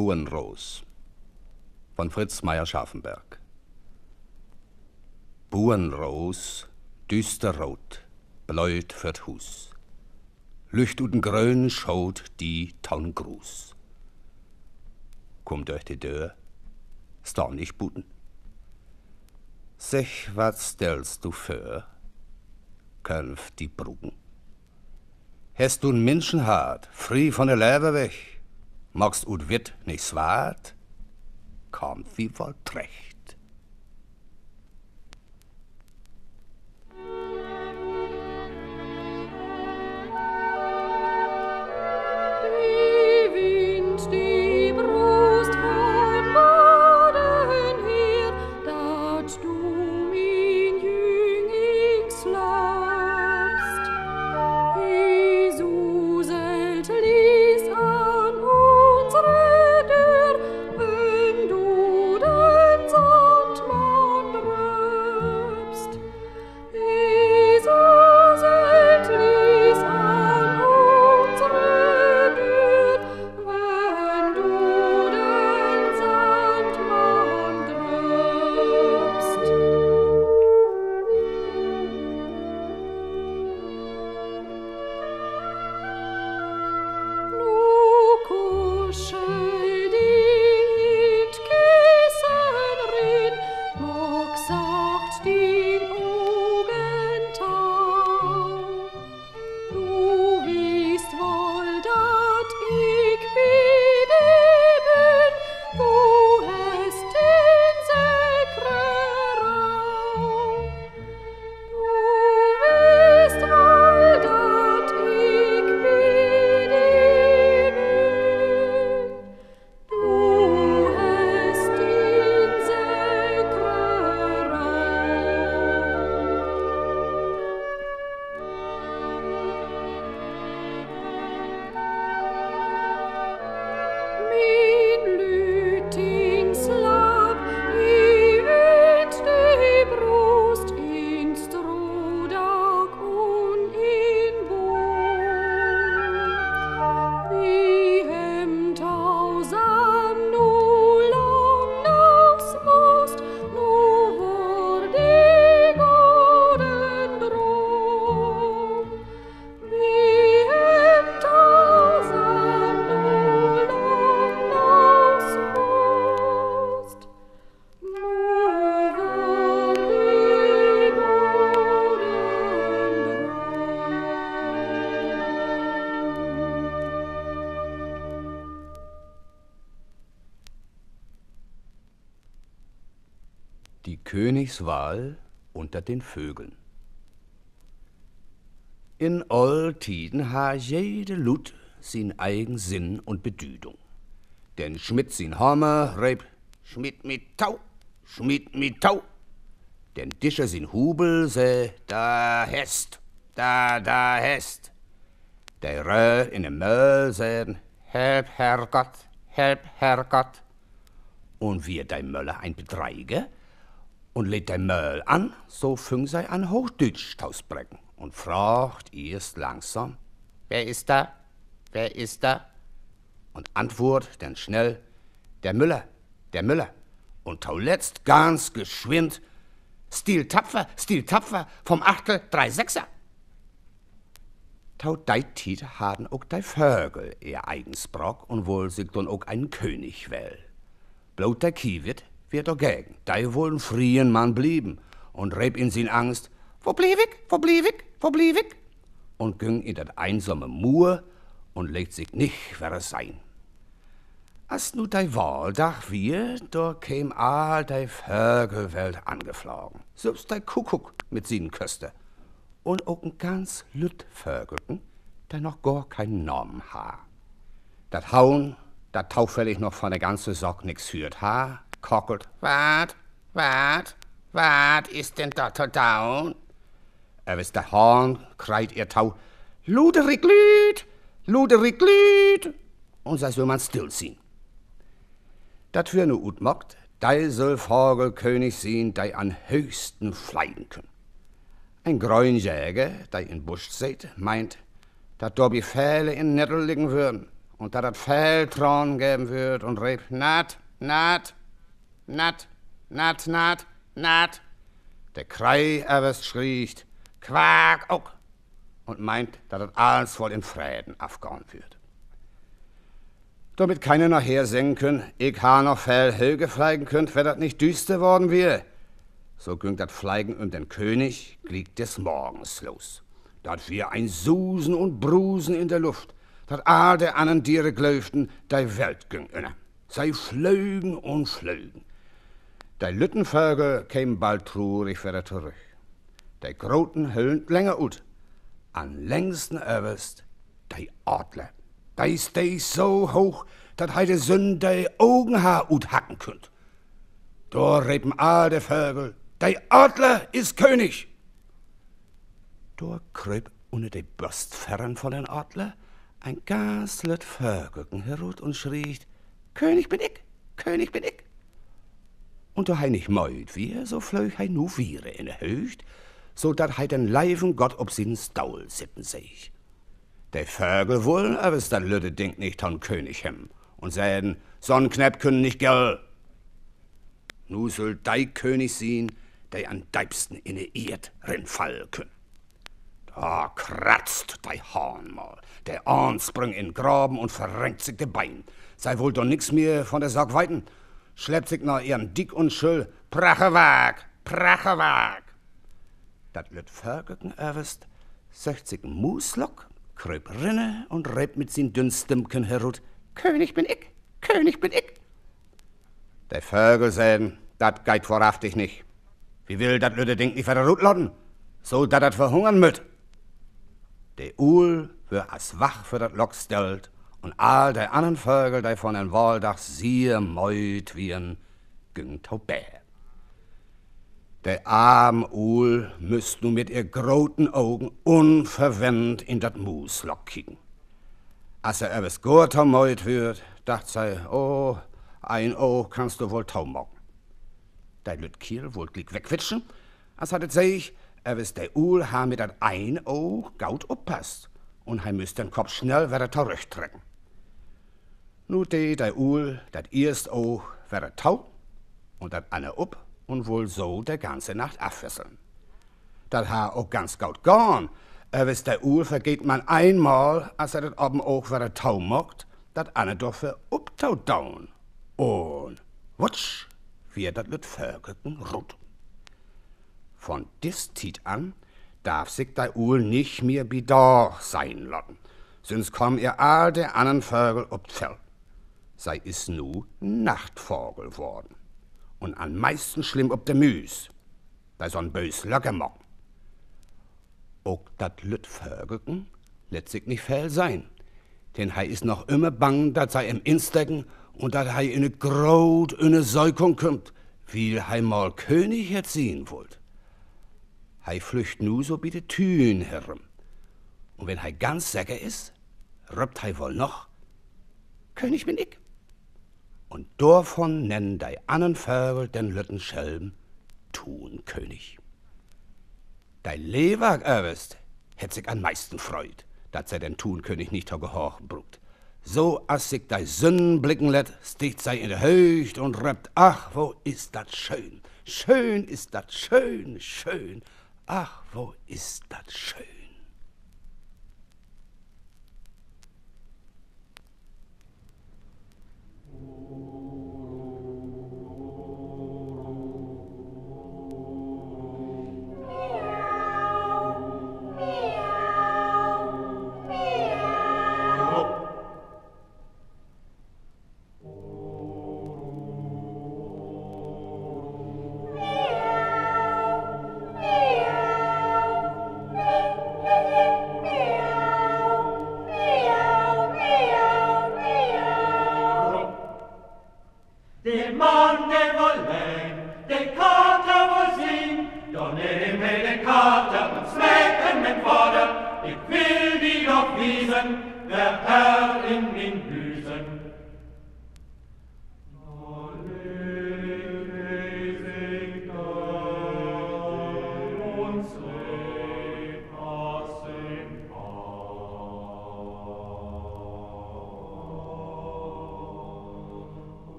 Buenros von Fritz Meyer-Scharfenberg. Buenros, düsterrot, bläut fürt Hus. Lücht uten Grön schaut die taun Gruß. Komm durch die Dör, storm nicht buten. Sech, wat stellst du für? Könf die Bruggen. Hast du'n Menschenhart, frie von der Leber weg? Magst ut Witt nicht swart? Kommt wie wohl trecht. Die Königswahl unter den Vögeln. In all Tiden ha jede Lut sin eigen Sinn und Bedüdung. Denn Schmidt sin Hammer reib Schmidt mit Tau, Schmidt mit Tau. Denn Discher sin Hubel se da da hest. Der Rö in dem Möll sen help Herrgott. Und wie dei Möller ein Bedreige und lädt dei Möll an, so füng sei an Hochdütsch tausbrecken und fragt erst langsam, wer ist da? Wer ist da? Und antwort dann schnell, der Müller. Und tauletzt ganz geschwind, Stil tapfer, vom Achtel 3/6er. Tau dei Tiet haben auch dei Vögel ihr eigens Brock und wohl sich dann auch einen König wähl. Bloß der Kiewit wird dagegen, dei wollen frien Mann blieben und reb in sin Angst, wo blieb ich? Und ging in dat einsame Mur und legt sich nicht, wer es sein. Als nu dei Wahldach wir, da käm all dei Vögelwelt angeflogen. Selbst dei Kuckuck mit sin Köste. Und auch ein ganz lütt Vögelken, der noch gar keinen Namen ha. Dat Hauen, dat taufällig noch von der ganzen Sock nix hört ha, kockelt, wat ist denn da Down? Wis der Horn, kreit ihr Tau, Luderig lüt, und sei soll man still sehen. Dat für nu ut mockt, dei soll Vogelkönig sehen, dei an höchsten fliegen können. Ein Grünjäger, dei in Busch seht, meint, dat do Befehle in Nettel liegen würden und da das Fell Tron geben wird und rieb Naht, Naht, Naht, Naht, Naht, Naht. Der Krei erst schriecht, Quack, auch, und meint, dass das alles voll in Fräden aufgehen wird. Damit keiner nachher singen können, ich ha noch Fell Helge fleigen könnt, wer das nicht düster worden wär. So ging dat Fleigen den König, gliegt des Morgens los. Dat wir ein Susen und Brusen in der Luft, dat all der anderen Tiere glöften, dei Welt ging inne. Sei flögen und flögen. Dei Lüttenvögel kämen bald trurig wieder zurück. Dei Groten höllend länger ut. An längsten överst dei Adler. Dei steh so hoch, dat heide Sünn dei Augenhaar ut hacken könnt. Da reben all der Vögel, dei Adler ist König. Da kröp unter de Bürstferren von den Adler ein gaslet Vögelken herut und schriech, König bin ich, König bin ich. Und da hei nicht meut wie, so flög hei nu wiere in der Höcht, so dat hei den leiven Gott ob sin Staul sitten seich. De Vögel wollen aber dat lütte Ding nicht ton König hem und säden, so'n Knäpp können nicht gell. Nu soll dei König sehen, dei an deibsten in de Erd rinfallen können. Da kratzt dei Horn mal. Der Ahn springt in Graben und verrenkt sich de Bein. Sei wohl doch nix mehr von der Sack weiten. Schleppt sich nach ihren dick und schüll. Prachewag, Prachewag. Dat lüt Vögelken erwest, söcht sich n Muslock, kröp rinne und rebt mit sin dünn Stimmken herut. König bin ich, König bin ich. Der Vögel säden, dat geit wahrhaftig nicht. Wie will dat lütte Ding nicht wieder rutlotten? So dat dat verhungern müt. Der Uhl wär as wach für dat Lock stellt und all der anderen Vögel, die von den Waldach sehr meut wieren, ging taubä. Der arme Uhl müsst nu mit ihr groten Augen unverwendet in dat Muslock kicken. Als er etwas gut meut wird, dacht sei, oh, ein Auge kannst du wohl taumocken. Der lüt Kiel wohl glick wegquitschen, als hat es sich, der Uhl ha mit dat ein Auge gaut oppasst und er müsst den Kopf schnell wieder zurücktrecken. Nu der Uhl dat erst Auge wieder tau und dat andere up und wohl so der ganze Nacht abfesseln. Dat ha auch ganz gaut gorn, der Uhl vergeht man einmal, als dat oben auch wieder tau mockt, dat andere doch für uptau daun. Und wutsch, wie dat lüt Vögelken rut. Von dis Tiet an darf sich der Uhl nicht mehr bidor sein lassen, sonst komm ihr all der anderen Vögel ob Fell. Sei is nu Nachtvogel worden. Und am meisten schlimm ob der Müs, da so'n bös Löckermock. Auch dat lüt Vögelken lässt sich nicht fehl sein, denn hei is noch immer bang, dat sei im Instecken und dat hei in ne Grot, in ne Säukung kommt, wie hei mal König erziehen wollt. Hei flücht nu so bi de Türen herum. Und wenn hei ganz säcker is, röppt hei wohl noch, König bin ich. Und davon nennen dei anderen Vögel den lütten Schelm Thunkönig. Dei Lewag erwest hätt sich am meisten freut, dat sei den Thunkönig nicht gehorchen brugt. So as sich dei Sünden blicken lätt, sticht sei in der Höcht und röppt, ach, wo ist dat schön, schön ist dat schön, schön. Ach, wo ist das schön.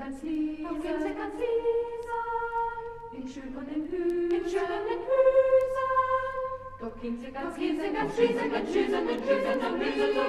ganz lieb sein, in schönen Hüsen. Doch kind sie ganz lieb, sie ganz schießen, ganz schießen, ganz schießen, so Müse, so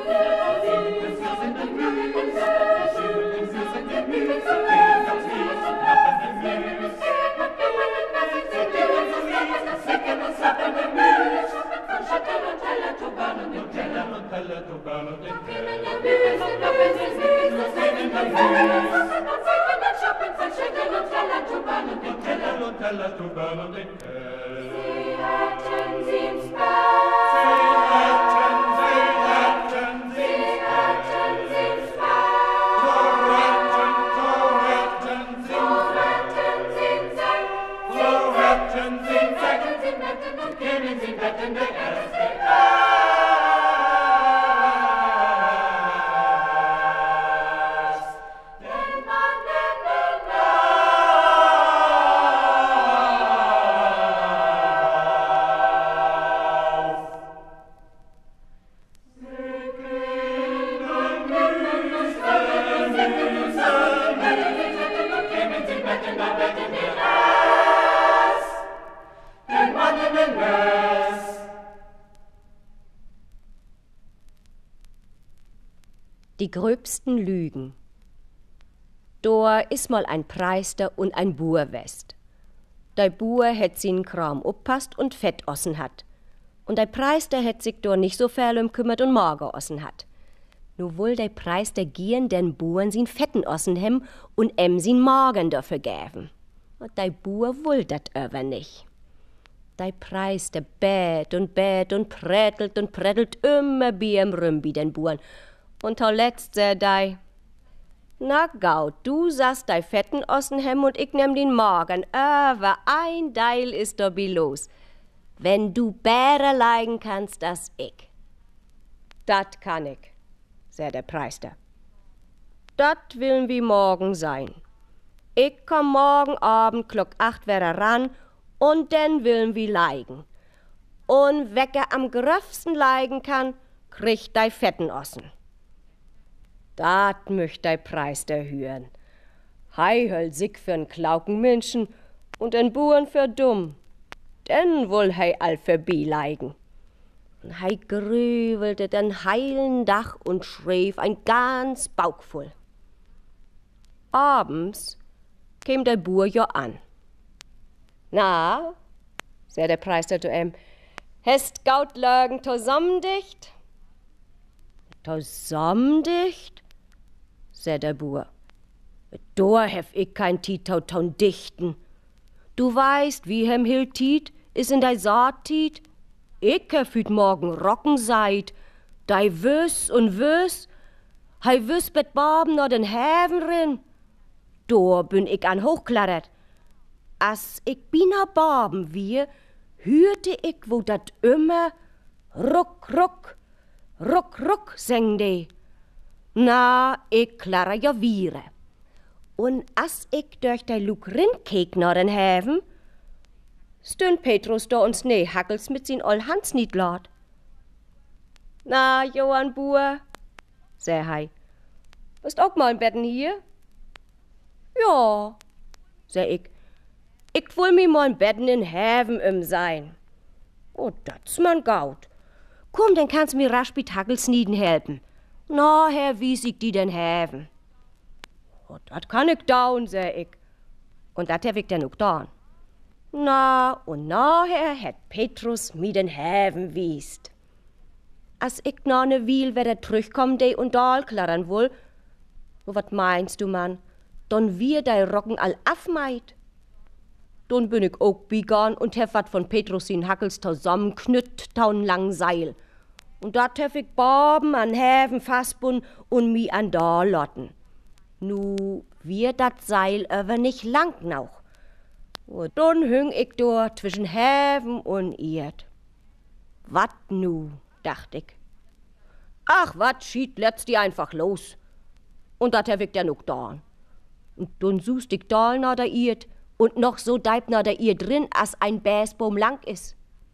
Die gröbsten Lügen. Da is mal ein Preister und ein Buer west. Der Buer het sin Kram uppasst und Fett ossen hat. Und der Preister het sich da nicht so viel kümmert und Mager ossen hat. Nu wohl der Preister gieren den Buren sin Fetten ossen hem und sin Magen dafür gäven. Und der Buer wohl dat aber nicht. Der Preister bät und prätelt immer biem Rümbi den Buren. Und zuletzt seh dei, na gaut, du sast dei Fetten ossen hem und ich nehm den Magen, aber ein Deil ist da los. Wenn du Bäre leigen kannst, das ich. Dat kann ich, seh der Preister. Dat willen wir morgen sein. Ich komm morgen Abend klock 8 wieder ran und dann willen wir leigen. Und wecke am gröfsten leigen kann, kriegt dei Fetten ossen. Dat möcht dei Preister hören. Hei höll sich für'n Klaukenmenschen und den Buren für dumm. Denn wohl hei all leigen. Und hei grübelte den heilen Dach und schrief ein ganz Bauch voll. Abends käm der Buer jo an. Na, seh der Preister zu hast gaut Lörgen zusammendicht? Zusammendicht? Seh der Buer. Da hef ich kein Titauton dichten. Du weißt, wie hem hill Tiet is in dei Saattiet. Ich hef hüt morgen Rocken seid. Dei wüss und wüss. Hei wüss bet Baben no den Häven rin. Da bin ich an hochklattert. As ich bina Baben wie, hörte ich, wo dat immer ruck, ruck, ruck, ruck seng de. Na, ich klarre ja wiere. Und as ich durch dei Lug rinkek no den Häven, stünd Petrus da uns ne Hackels mit sin ol Hans niet lad. Na, Johann Buer, seh hei, bist auch mal im Betten hier? Ja, seh ich. Ich will mi mal im Betten in Häven sein. Oh, dat's man gaut. Komm, dann kannst mir rasch mit Hackels nieden helfen. Na, Herr, wie ich die denn Häven? Oh, dat kann ich daun, seh ich. Und dat hab ich denn auch daun. Na, und nachher het Petrus mi den Häven wiest. As ich noch ne Wiel wieder zurückkomm, de und dal klarren wohl. Oh, wat meinst du, Mann? Don wir dei Rocken all afmeid. Don bin ich auch begann und hef wat von Petrus in Hackels zusammenknütt taun lang Seil. Und dat hef ich Baben an Häven fastbun und mi an da lotten. Nu, wir dat Seil aber nicht lang noch. Und don hüng ich dort zwischen Häven und Erd. Wat nu, dacht ich. Ach, wat schied letzt die einfach los. Und dat hef ich dann auch da. Und don suchst ich da na der Erd und noch so deib na der Erd drin, as ein Bäsbaum lang is.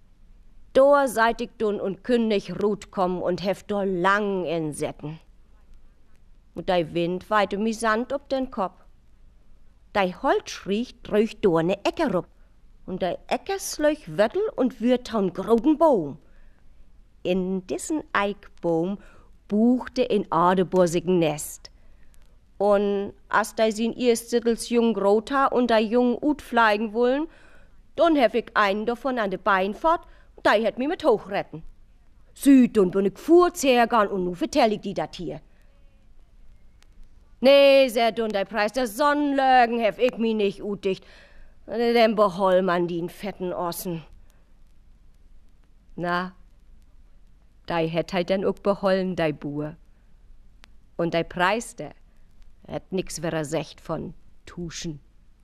Da seid ich dun und kündig Rut kommen und hef da lang in Setten. Und der Wind weite mi Sand ob den Kopf. dei Holzschriech durch dorne Äcker rup. Und dei Äcker slöch Wöttel und wird taun groten Baum. In diesen Eichbaum buchte in Adeborsigen Nest. Und als dei sin erstens jung Grota und dei jung Ut fliegen wollen, dann hef ich einen davon an de Bein fort, und dei hätt mi mit hochretten. Süd, dann bin ich fuhrzehrgan und nu vertell ich die dat hier. Nee, sehr dun, dei Preis der Sonnenlögen hef ich mi nicht utdicht. Dem beholl man den fetten Ossen. Na, dei hätt halt denn auch behollen, dei Buhr. Und dei Preis der hätt nix werra secht von Tuschen.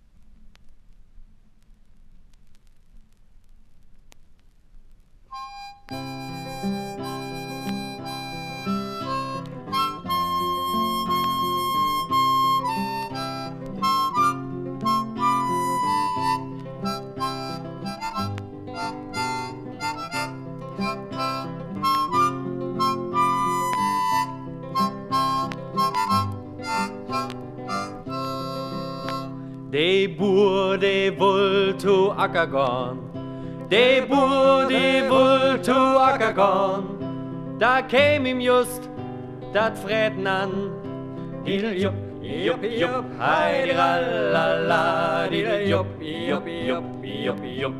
De Boer, de wol to Acker gaan. De Boer, de wol to Acker gaan. Da käm ihm just dat Freten an. Didel jupp, jupp, jupp, heidi rallala. Didel jupp, jupp, jupp, jupp, jupp.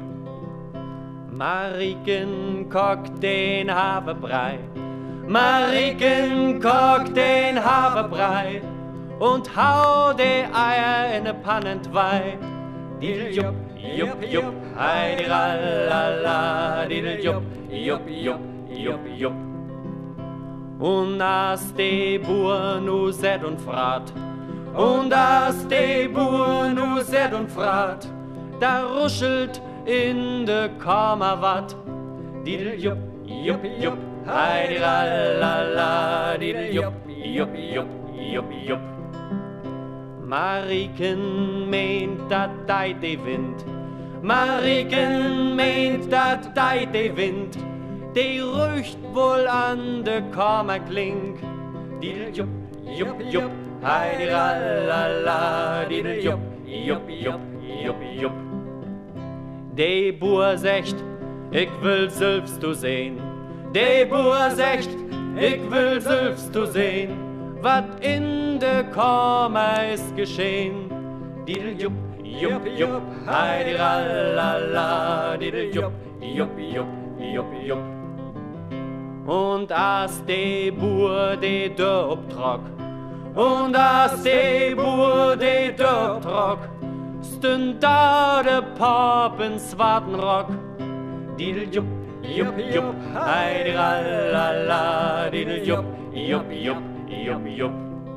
Mariken kocht den Haferbrei. Mariken kocht den Haferbrei. Und hau de Eier in ne Pannentwei. Didel jupp, jupp, jupp, heidi rallala. Didel jupp, jupp, jupp, jupp, jupp. Und as de Buhr nu set und frat. Und as de Buhr nu set und frat. Da ruschelt in de Kammer wat. Didel jupp, jupp, jupp, heidi rallala. Didel jupp, jupp, jupp, jupp, jupp. Mariken meint dat deit de Wind. Mariken meint dat deit de Wind. De rucht wohl an de Kammerklink. Didel jupp, jupp, jupp, heidi rallala. Didel jupp, jupp, jupp, jupp, jupp. De Boer secht, ich will selbst du sehn. De Boer secht, ich will selbst du sehn. Wat in de Kammer ist geschehen. Didel jupp, jupp, jupp, heidi rallala. Didel jupp, jupp, jupp, jupp, jupp. Und as de Boer de Dörr obtrock. Und as de Boer de Dörr obtrock. Stünd da de Pop in Swartenrock. Didel jupp, jupp, jupp, heidi rallala. Didel jupp, jupp, jupp, jupp, jupp.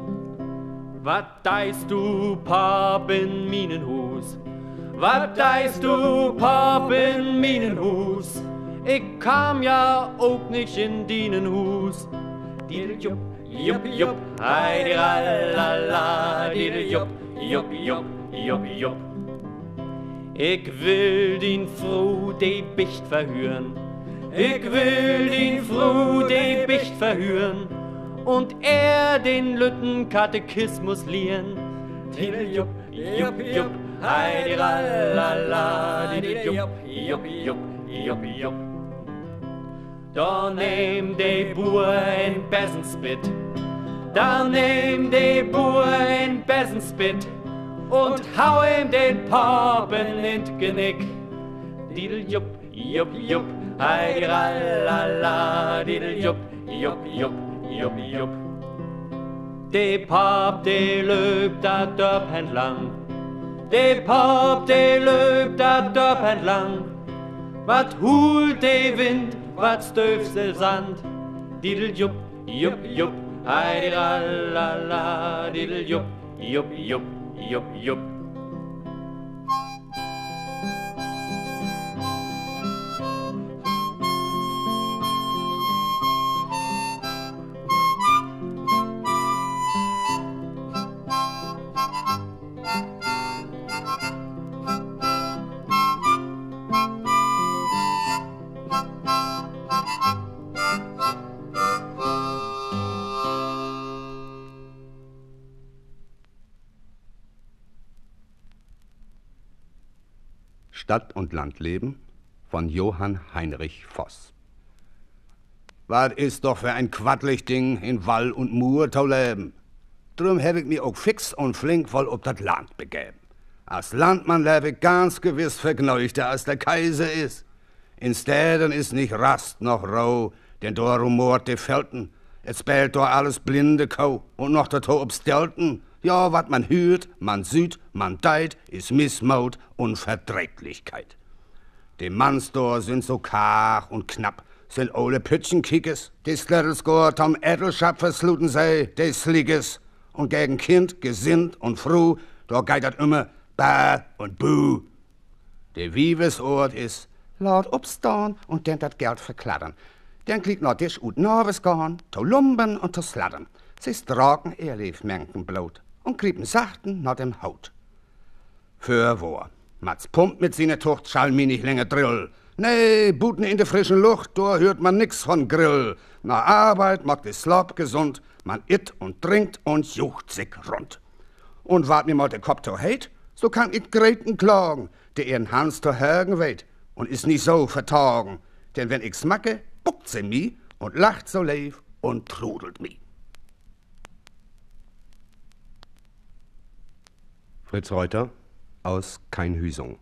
Wat deist du, Pop, in Minenhus? Wat deist du, Pop, in Minenhus? Ich kam ja auch nicht in Dienenhus. Didel jupp, jupp, jupp, heidi rallala. Didel jupp, jupp, jupp, jupp, jupp. Ich will den Froh de Bicht verhören. Ich will den Froh de Bicht verhören. Und den Lütten Katechismus lieren. Didel jupp, jupp, jupp, heidi rallala. Didel jupp, jupp, jupp, jupp, jupp. Da nehm de Boer ein Bessenspit. Da nehm de Boer ein Bessenspit. Und hau ihm den Papen in d Genick. Didel jupp, jupp, jupp, heidi rallala. Didel jupp, jupp, jupp, jupp, jupp. De Pap, de löbt dat Dörp entlang. De Pap, de löbt dat Dörp entlang. Wat holt de Wind, wat stöfsel Sand. Didel jupp, jupp, jupp, heidi rallala. Didel jupp, jupp, jupp, jupp, jupp. Stadt- und Landleben von Johann Heinrich Voss. Was ist doch für ein quattlig Ding in Wall und Mur zu leben. Drum hab ich mich auch fix und flink voll ob das Land begeben. Als Landmann lebe ich ganz gewiss vergnügter als der Kaiser ist. In Städten ist nicht Rast noch Rau, denn da rumort die Felten. Es spelt da alles blinde Kau und noch dazu obstelten. Ja, wat man hört, man süht, man deit, ist Missmut und Verdräglichkeit. Die Manns da sind so kach und knapp, sind ole Pütchenkickes, die Slettelskor tom Edelschapfer sluten sei, die Sliges, und gegen Kind gesinnt und froh, da geht dat immer Ba und Bu. Der Wiebesort is, laut obstaan und den dat Geld verkladdern. Den klick noch dich ut Norwes gehen, to lumben und to sladdern. Sie straken ehrlich menken blot und kriepen sachten nach dem Haut. Für wo? Mats pumpt mit seiner Tucht schall mi nicht länger drill. Nee, Buten in der frischen Luft, da hört man nix von Grill. Na Arbeit macht die Slob gesund, man itt und trinkt und jucht sich rund. Und wart mir mal der Kopf to heit, so kann ich Greten klagen, der ihren Hans to Hergen weht und is nicht so vertagen. Denn wenn ich smacke, buckt sie mi und lacht so leif und trudelt mi. Fritz Reuter aus Keinhüsung.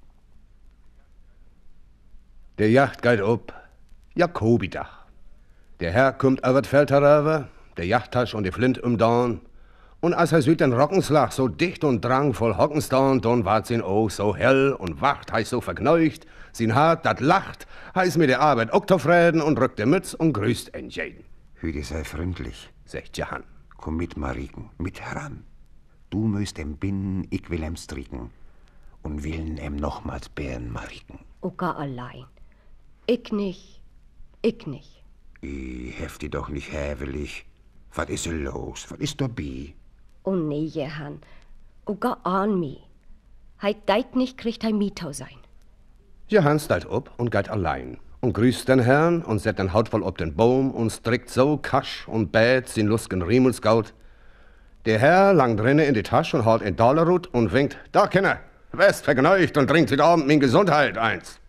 Der Jacht geht ob, Jakobidach. Der Herr kommt über das Feld herüber, der Jachttasch und die Flint Dorn. Und als er süd den Rockenslag so dicht und drangvoll hockenstan, dann ward sin Auge so hell und wacht, heiß so vergneucht, sin Hart dat lacht, heiß mit der Arbeit auch zufrieden und rückt der Mütz und grüßt jeden. Hüde sei freundlich, sagt Johann. Komm mit, Mariken, mit heran. Du müsst em binden, ich will em stricken. Und willen em nochmals bären, Mariken. Oka allein. Ich nicht. Ich nicht. Ich heft die doch nicht hävelig. Was is los? Was is dabei? Oh nee, Johann. Oka an mi. Heit deit nicht kriegt hei Mietau sein. Johann steigt ob und geht allein und grüßt den Herrn und set den Haut voll ob den Baum und strickt so kasch und bät sin lusken Riemelsgaut. Der Herr langt drinne in die Tasche und holt in Dollarut und winkt, da Kinder, west vergneugt und trinkt heute Abend min Gesundheit eins.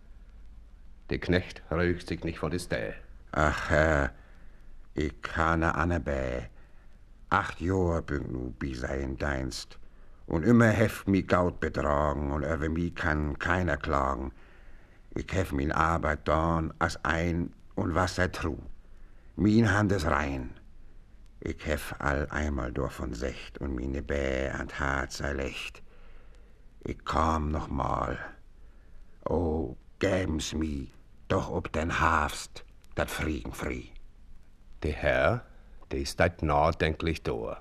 Der Knecht rügt sich nicht vor die Stähe. Ach, Herr, ich kann Annabä. 8 Jahre bin nu bi sein Dienst. Und immer heft mi Gaut betragen und über mi kann keiner klagen. Ich hef min Arbeit dorn als ein und was sei tru. Min Hand is rein. Ich hef all einmal durch von Secht und mine Bä an Hart sei lecht. Ich komm noch mal. Oh, gäben's mi, doch ob den Hafst, dat Frieden frie. Der Herr, der steigt nachdenklich da.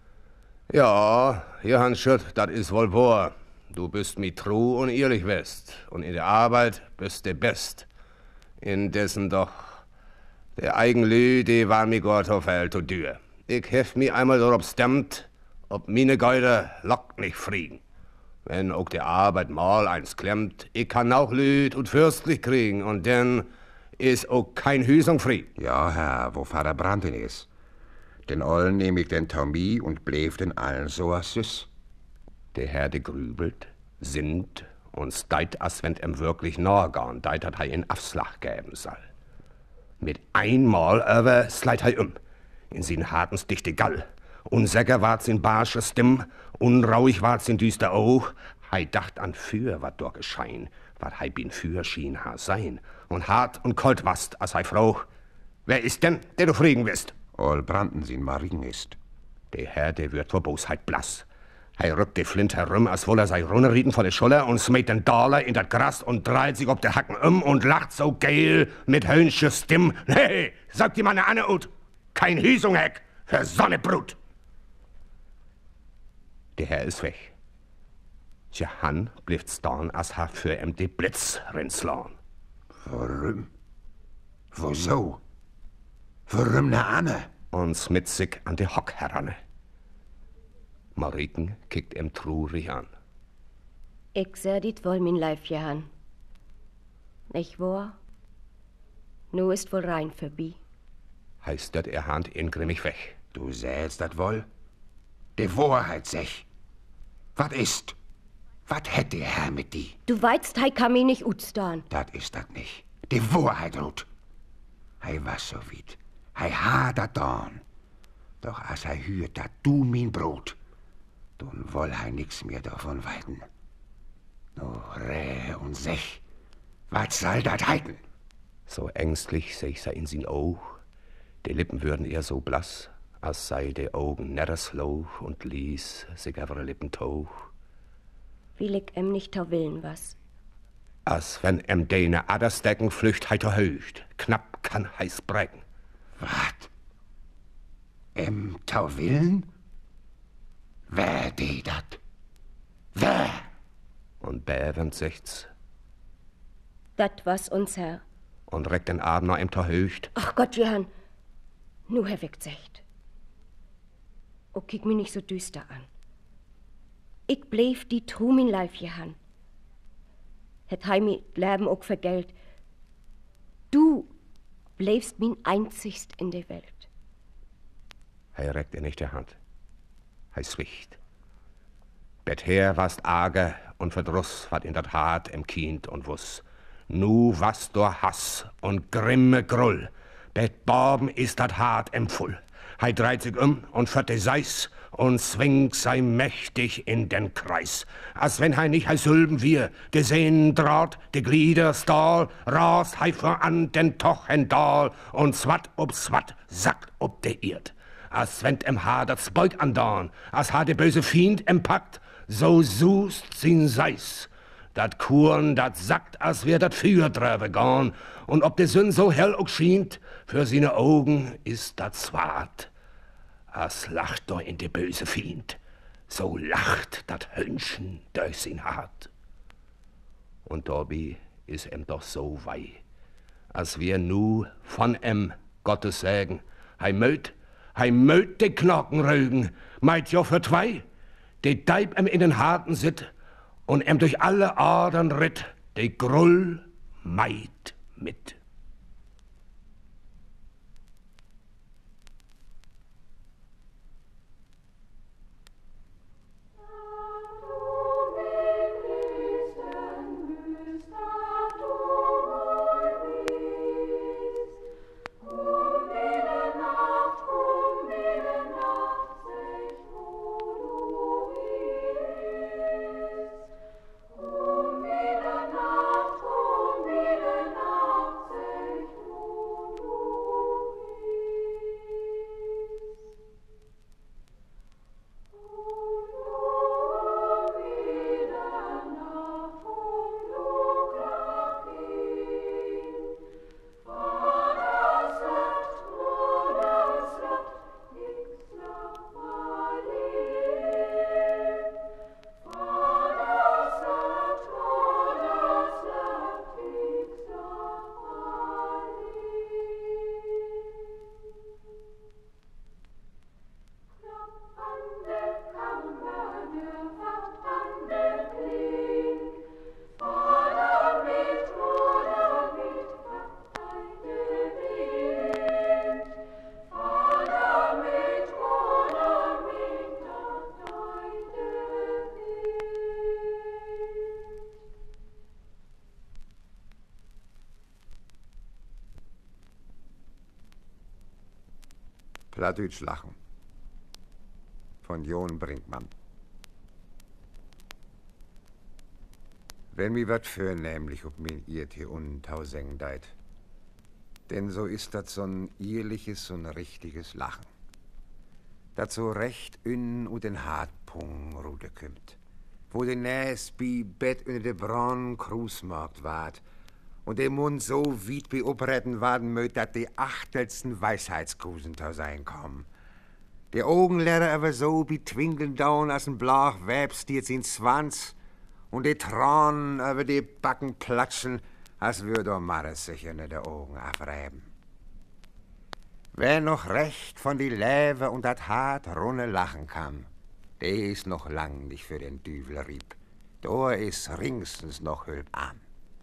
Ja, Johann Schütt, dat is wohl wahr. Du bist mi true und ehrlich west. Und in der Arbeit bist du best. Indessen doch, der Eigenlü, die war mi Gott auf Hell zu dür. Ich hef mi einmal darauf stemmt, ob mine Geuder lockt nicht friegen. Wenn auch der Arbeit mal eins klemmt, ich kann auch Lüd und fürstlich kriegen und denn is auch kein Hüsung frie. Ja, Herr, wo Vater Brandin is. Den Ollen nehm ich den Tommy und bleef den allen so as süß. Der Herr, der grübelt, sinnt und steit, as wenn wirklich norgan, deit hat hei in Afslag geben soll. Mit einmal aber sleit hei in sin hartens dichte Gall. Unsäcker ward sin barsche Stimm, unrauig ward sin düster Auch. Hei dacht an für, wat dort geschein, wat hei bin für schien ha sein. Und hart und kalt wast, as hei Frau. Wer ist denn, der du friegen wirst? All Branden sin Marigen ist. Der Herr, der wird vor Bosheit blass. Hei rückt die Flint herum, als woll er sei runterrieden vor der Scholler und smäht den Dollar in dat Gras und dreht sich ob der Hacken und lacht so geil mit höhnsche Stimm. Nee, sagt die meine Anne ut, kein Hüsungheck für Sonnebrut. Der Herr ist weg. Johann blieft staan, as ha für die Blitz rinslan. Warum? Wieso? Warum ne Anne? Und smitt sich an de Hock heranne. Mariken kickt trurig an. Ich seh dit wohl min Leif, Johann. Nicht wahr? Nu ist wohl rein vorbei. Heißt dat Hand ingrimmig weg. Du sähst dat wohl? Die Wahrheit sech. Was ist? Was hätt der Herr mit die? Du weißt, hei kann mich nicht utstaan. Dat is dat nicht. Die Wahrheit, Ruth. Hei was so weit. Hei ha dat dan. Doch als hei hört, dat du mein Brot, dann woll hei nix mehr davon weiten. No, rähe und sech, was soll dat heiten? So ängstlich seh ich in sin Auge. Die Lippen würden eher so blass, als sei de Augen nerresloch und ließ sich evere Lippen tauch. Will ich nicht tau willen was. Als wenn deine Aderstecken flücht heiter höcht, knapp kann heiß brecken. Wat? Tau willen? Wer de dat? Wer? Und bäwend sicht's Dat was uns Herr. und reckt den Arm nach Tau höcht. Ach Gott, Johann, nu Herr wegzecht. O, kick mich nicht so düster an. Ich bleef die Tru min Leif, Johann. Het hei mi Leben auch vergelt. Du bleefst min einzigst in der Welt. Hei reckt ihr nicht die Hand. Hei swicht. Bether warst arge und Verdruss wat in dat Hart Kind und wuss. Nu was door Hass und grimme Grull. Bet Borben ist dat Hart Full. Hei dreht sich und fährt de Seis und zwingt sei mächtig in den Kreis. Als wenn hei nicht hei Sülben wir, de Sehnen draht, de Glieder stahl, rast hei voran den Tochen Dahl und swat sackt ob de Irt. Als wenn Haar dat Beug andauern, als ha de böse Fiend packt, so sust sin Seis. Dat Kuren, dat sackt, als wär dat Feuer drüber gorn, und ob de Sünn so hell auch schient, für sine Augen ist dat zwart. As lacht do in de böse Fiend, so lacht dat Hönchen durch sin Hart. Und dabei is doch so wei, als wir nu von Gottes Sägen, hei möt de Knochen rögen, meint jo für zwei, de Deib in den Harten sit und durch alle Adern ritt, de Grull meid mit. Plattdeutsch lachen. Von John Brinkmann. Wenn mi wat für nämlich ob min irt hier untausengen deit. Denn so ist dat so'n ehrliches, so'n richtiges Lachen. Dat so recht innen und den Hartpung rude kümmt. Wo de Näs bi Bett in de Braun Krusmarkt ward. Und der Mund so weit bei Operetten werden mögt, dass die achtelsten Weisheitskusen da sein kommen. Die Augenlehrer aber so wie twinkeln down als ein Blach Webstiert in Schwanz und die Tränen über die Backen platschen, als würde Maris sich in die Augen abreiben. Wer noch recht von die Läve und dat hart runne lachen kann, der ist noch lang nicht für den Düvel rieb. Da ist ringstens noch Hülp an.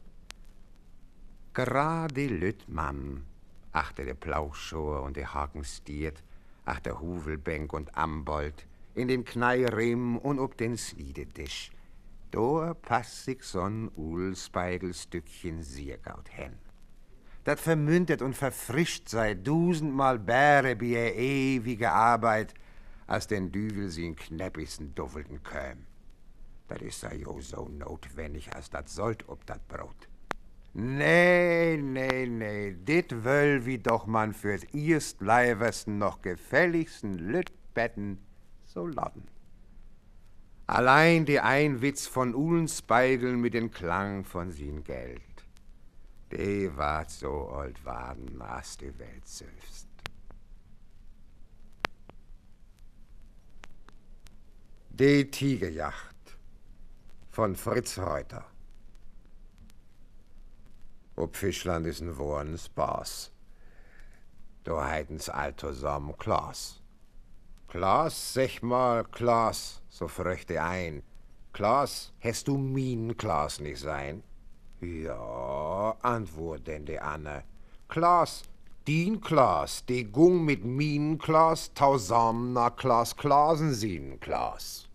Gerade lüt Mann, achter der Plauschor und der Haken stiert, ach der Huvelbänk und Ambold, in den Kneirim und ob den Sliedetisch. Da passt sich so'n Ulspeigelstückchen Siergaut hen. Dat vermündet und verfrischt sei 1000-mal bäre bei ihr ewige Arbeit, als den Düvel sie in knäppigsten Duffelten köm. Dat is sei jo so notwendig, als dat sollt ob dat Brot. Nee, dit wöll wie doch man fürs erstleiversten noch gefälligsten Lütbetten so laden. Allein die Einwitz von Ullenspeigeln mit den Klang von sin Geld, die ward so old waden, as die Welt selbst. Die Tigerjacht von Fritz Reuter. Ob Fischland is ein Worn Spaß. Da heiten's alter Sam Klaas. Klaas, sag mal, Klaas, so fröchte ein. Klaas, hast du min Klaas nicht sein? Ja, antwort denn die Anne. Klaas, din Klaas, die gung mit min Klaas tausam na Klaas Klaasen sin Klaas.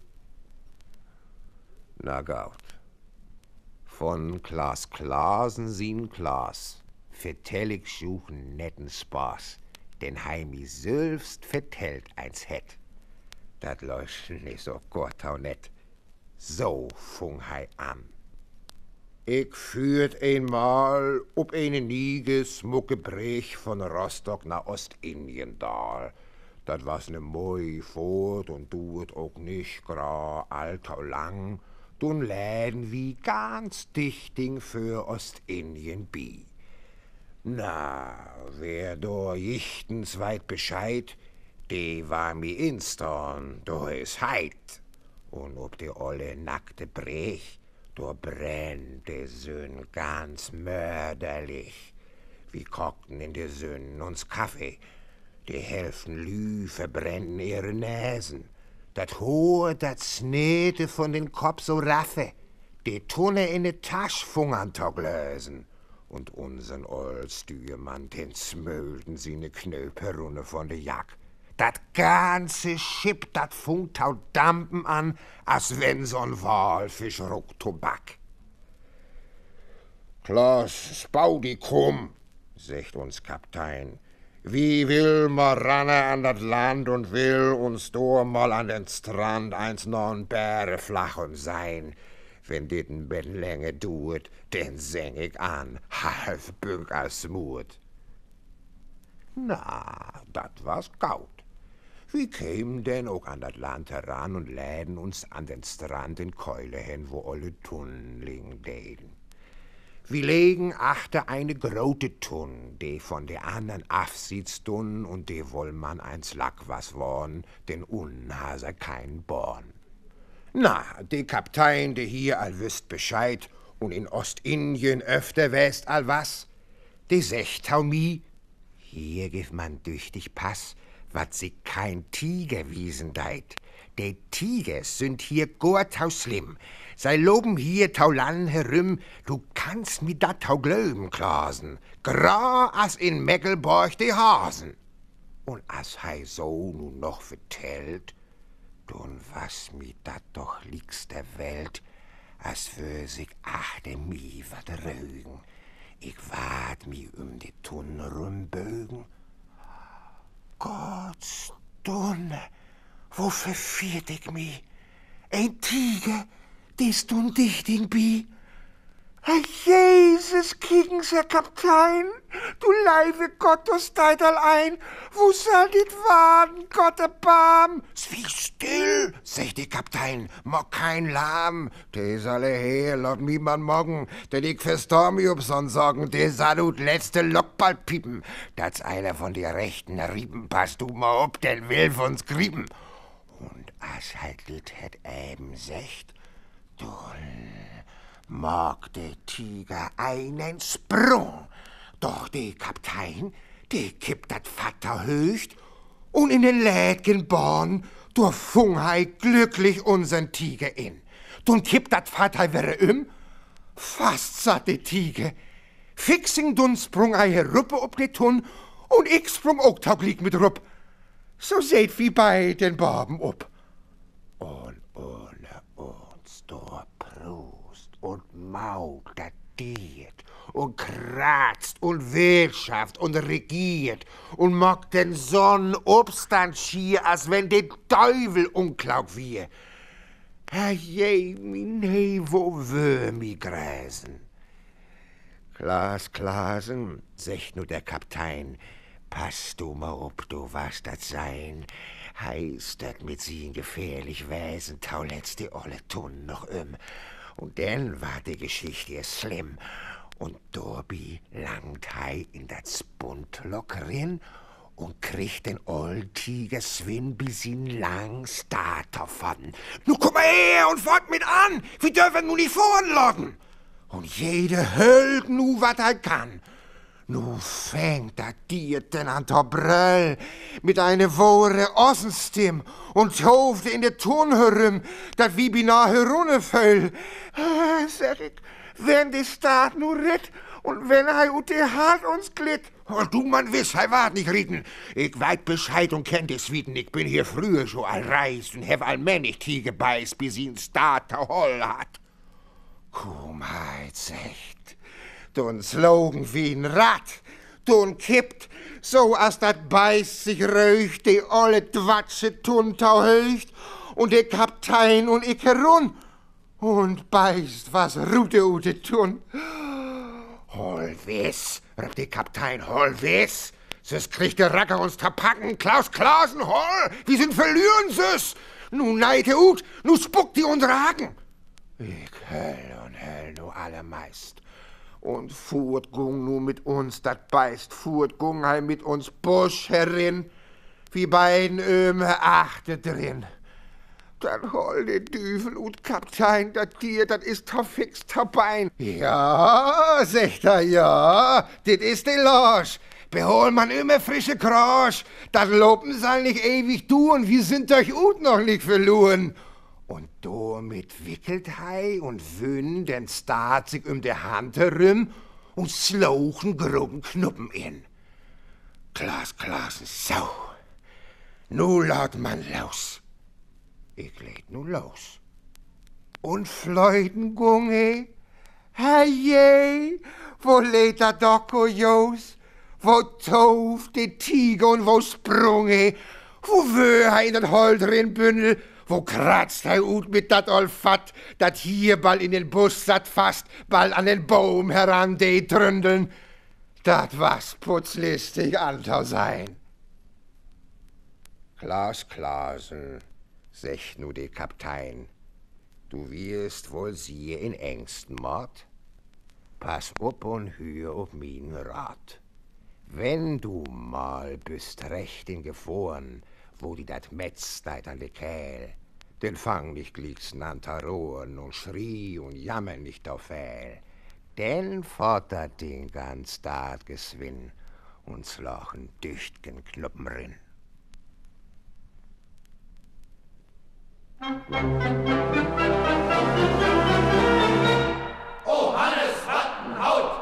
Na gaut. Von Klaas Klaasen sin Klaas vertell ich schuchen netten Spaß, den Heimi selbst vertellt eins het. Dat läuft nicht so gut auch net. So fung hei an. Ich führt einmal ob eine niege smucke Brech von Rostock nach Ostindien dal. Dat was ne moi fort und duet auch nicht gra alt au lang. Dun läden wie ganz dichting für Ostindien bi. Na, wer do jichtens weit Bescheid, de war mi instorn, do is heit. Und ob de olle nackte Brech, do brennt de Sünn ganz mörderlich. Wie kockten in de Sünnen uns Kaffee, die Hälften Lü verbrennen ihre Näsen. Dat Hohe, dat Snete von den Kopf so raffe, die Tunne in de Tasch fungern lösen. Und unsern Oldstügemann, den smölden sie ne Knöperunne von de Jack. Dat ganze Schiff, dat funkt taut Dampen an, als wenn so'n Walfisch ruckt Tobak. Klaas, spau die krumm, sagt uns Kaptein. Wie will ma ranne an dat Land und will uns do mal an den Strand eins non Bäre flachem sein. Wenn dit n Bettlänge duet, den säng ich an, half bünk als Mut. Na, dat war's gaut. Wir kämen denn auch an dat Land heran und läden uns an den Strand in Keule hin, wo alle Tunnen liegen däden. Wir legen achter eine grote Tunn, die von de andern afsieht's dun und de woll man eins Lack was worn, denn unnen has kein Born. Na, de Kaptein, de hier all wüsst Bescheid und in Ostindien öfter west all was, de secht tau mi, hier gif man düchtig Pass, wat sich kein Tiger wiesen deit. De Tigers sind hier gortau schlimm. Sei loben hier tau Land herüm, du kannst mi dat tau glöben, Klasen. Gra as in Meckelborch de Hasen. Und as hei so nun noch vertellt, dun was mi dat doch liegst der Welt, as für sich achte mi wat rögen. Ich wart mi de Tunn rumbögen. Gott, Dunne, wo verfiert ich mi? Ein Tiger, des dun dichting bi? Herr Jesus, kiegens, Herr Kaptein, du leibe Gottes Teital ein, wo soll dit waden, Gott erbarm? Swie still, sagt der Kaptein, mock kein Lahm, des alle her, lot mi man moggen, denn ich verstor mi ob son Sorgen, des salut letzte Lockball piepen, dat's einer von die rechten Riepen, pass du ma ob, den will uns grieben. Und as halt dit het eben secht, mag der Tiger einen Sprung, doch der Kaptein, der kippt dat Vater höcht und in den Lädgen Born durchfung hei glücklich unsern Tiger in. Dun kippt dat Vater wäre fast satt der Tiger. Fixing dun sprung hei heruppe ob de Tun und ich sprung auch tauglich mit rupp. So seht wie bei den Barben ob. Und ohne uns dort und Maut, dat diet und kratzt und Wirtschaft und regiert und mag den Sonn Obstand schier, als wenn der Teufel unklaug wir. Je, nee, wo wär mi gräsen? Klasen, sagt nu der Kaptein, pass du mal ob, du was dat sein. Heißt dat mit sin gefährlich Wesen, tau letzt die olle Tun noch Und denn war die Geschichte erst schlimm. Und Dorbi langt hei in das Buntlock rin und kriegt den Oldtiger Swin bis ihn lang Starter von. Nu komm mal her und fort mit an, wir dürfen nu nicht voranloggen. Und jede höllt nu, wat er kann. Nu fängt dat Dierten an to bröll mit eine wore Ossenstimm und toft in de Turn herum, dat wie bina herunterföll. Sag ich, wenn die Staat nu ritt und wenn er ut die Hart uns glitt. Und du, man wiss, er wart nicht ritten. Ich weit Bescheid und kennt es Wieden. Ich bin hier früher schon all reist und hab allmännig Tie gebeißt, bis ihn Staat der Holl hat. Kumheit, secht. Dun slogen wie ein Rad, dun kippt, so as dat beißt sich röcht, die olle Dwatsche tuntau höcht, und der Kaptein und ich herun, und beißt, was Rute ute tun. Hol wiss, rübt der Kaptein, hol wiss, sonst kriegt der Racker uns tapacken, Klaus Klausen, hol, wir sind verlieren süß. Nu neite ut, nu spuckt die unsere Haken. Ich höll nu alle meist. Und fuhrt gung nu mit uns, dat beißt, fuhrt gung heim mit uns Busch herin, wie beiden Öme achte drin. Dann hol de Düvel und Kaptein, dat Tier, dat ist ta fix ta Bein. Ja, sagt er, ja, dit is de Losch. Behol man immer frische Krosch, dat Lopen soll nicht ewig duren, wir sind euch ut noch nicht verloren. Und damit wickelt hei und wünn den Staat sich de Hand herum und slochen groben Knuppen in. Klasen, so. Nu laut man los. Ich leg nu los. Und Fleuten gunge, herrje, wo lädt der Docko Jos? Wo toft de Tiger und wo sprunge? Wo wör hei in den Holdrinbündel? Wo kratzt hei ut mit dat Olfatt, dat hier bald in den Bus satt fast, bald an den Baum heran de Tründeln? Dat was putzlistig antau sein. Klasen, sech nu de Kaptein, du wirst wohl siehe in engsten Mord. Pass up und hör auf min Rat. Wenn du mal bist recht in Gefahren, wo die dat Metz deit an de Kähl, den fang nicht glicksen an Taroren und schrie und jammer nicht auf Fehl, denn fordert den ganz Staat geswinn und slochen düchtgen Knuppen rin. Oh, Hannes Rattenhaut!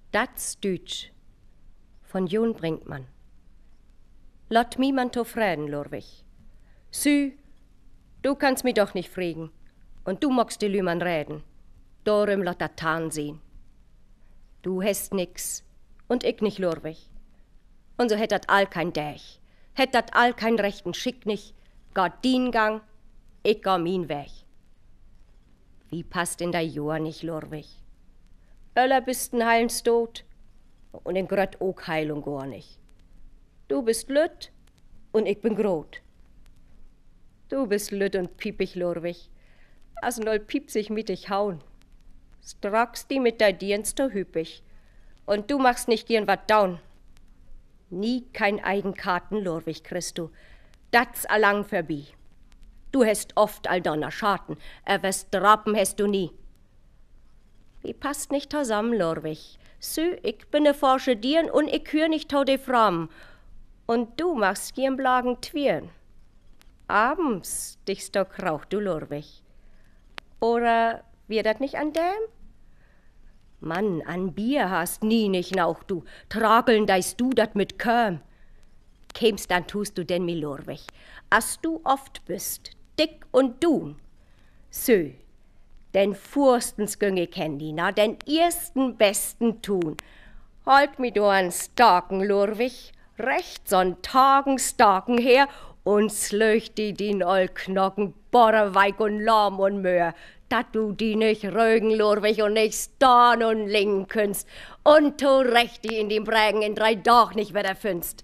Das Dütsch von Jon Brinkmann. Lot mi man to Fräden, Lorwig. Sü, du kannst mi doch nicht friegen. Und du mockst die Lümann reden. Dorem lot dat Tarn sehen. Du hast nix und ich nicht, Lorwig. Und so hätt dat all kein Däch. Hätt dat all kein rechten Schick nicht. Gott din Gang, ich ga min Weg. Wie passt in dei Joa nicht, Lorwig? Öller bist n heilens tot und in Grött ook Heilung gar nicht. Du bist lütt und ich bin grot. Du bist lütt und piepig, Lorwig. As noll piep sich mit dich hauen. Stracks die mit dei Dienst so hüpig. Und du machst nicht gern wat down. Nie kein Eigenkarten, Lorwig, Christu. Dat's allang verbi. Du hast oft all donner Schaden, was drappen hast du nie. Wie passt nicht zusammen, Lorwig. Sü, ich bin ne forsche Dirn und ich hör nicht tau de Fram. Und du machst gern Blagen Twieren. Abends dichst du krauch, du Lorwig. Oder wir dat nicht an dem? Mann, an Bier hast nie nicht nauch, du. Trageln deist du dat mit Köm. Kämst dann tust du denn mi Lorwig. As du oft bist, dick und du. Sö, den Furstens Gönge kenn die, na, den ersten besten tun. Halt mi du an Starken, Lorwig, recht so'n Tagen Starken her, und slöch die din ol Knochen, Borreweig und Lahm und Möhr, dat du die nicht rögen, Lorwig, und nicht starn und lingen künst, und tu recht die in den Prägen in 3 Doch nicht wieder fünst.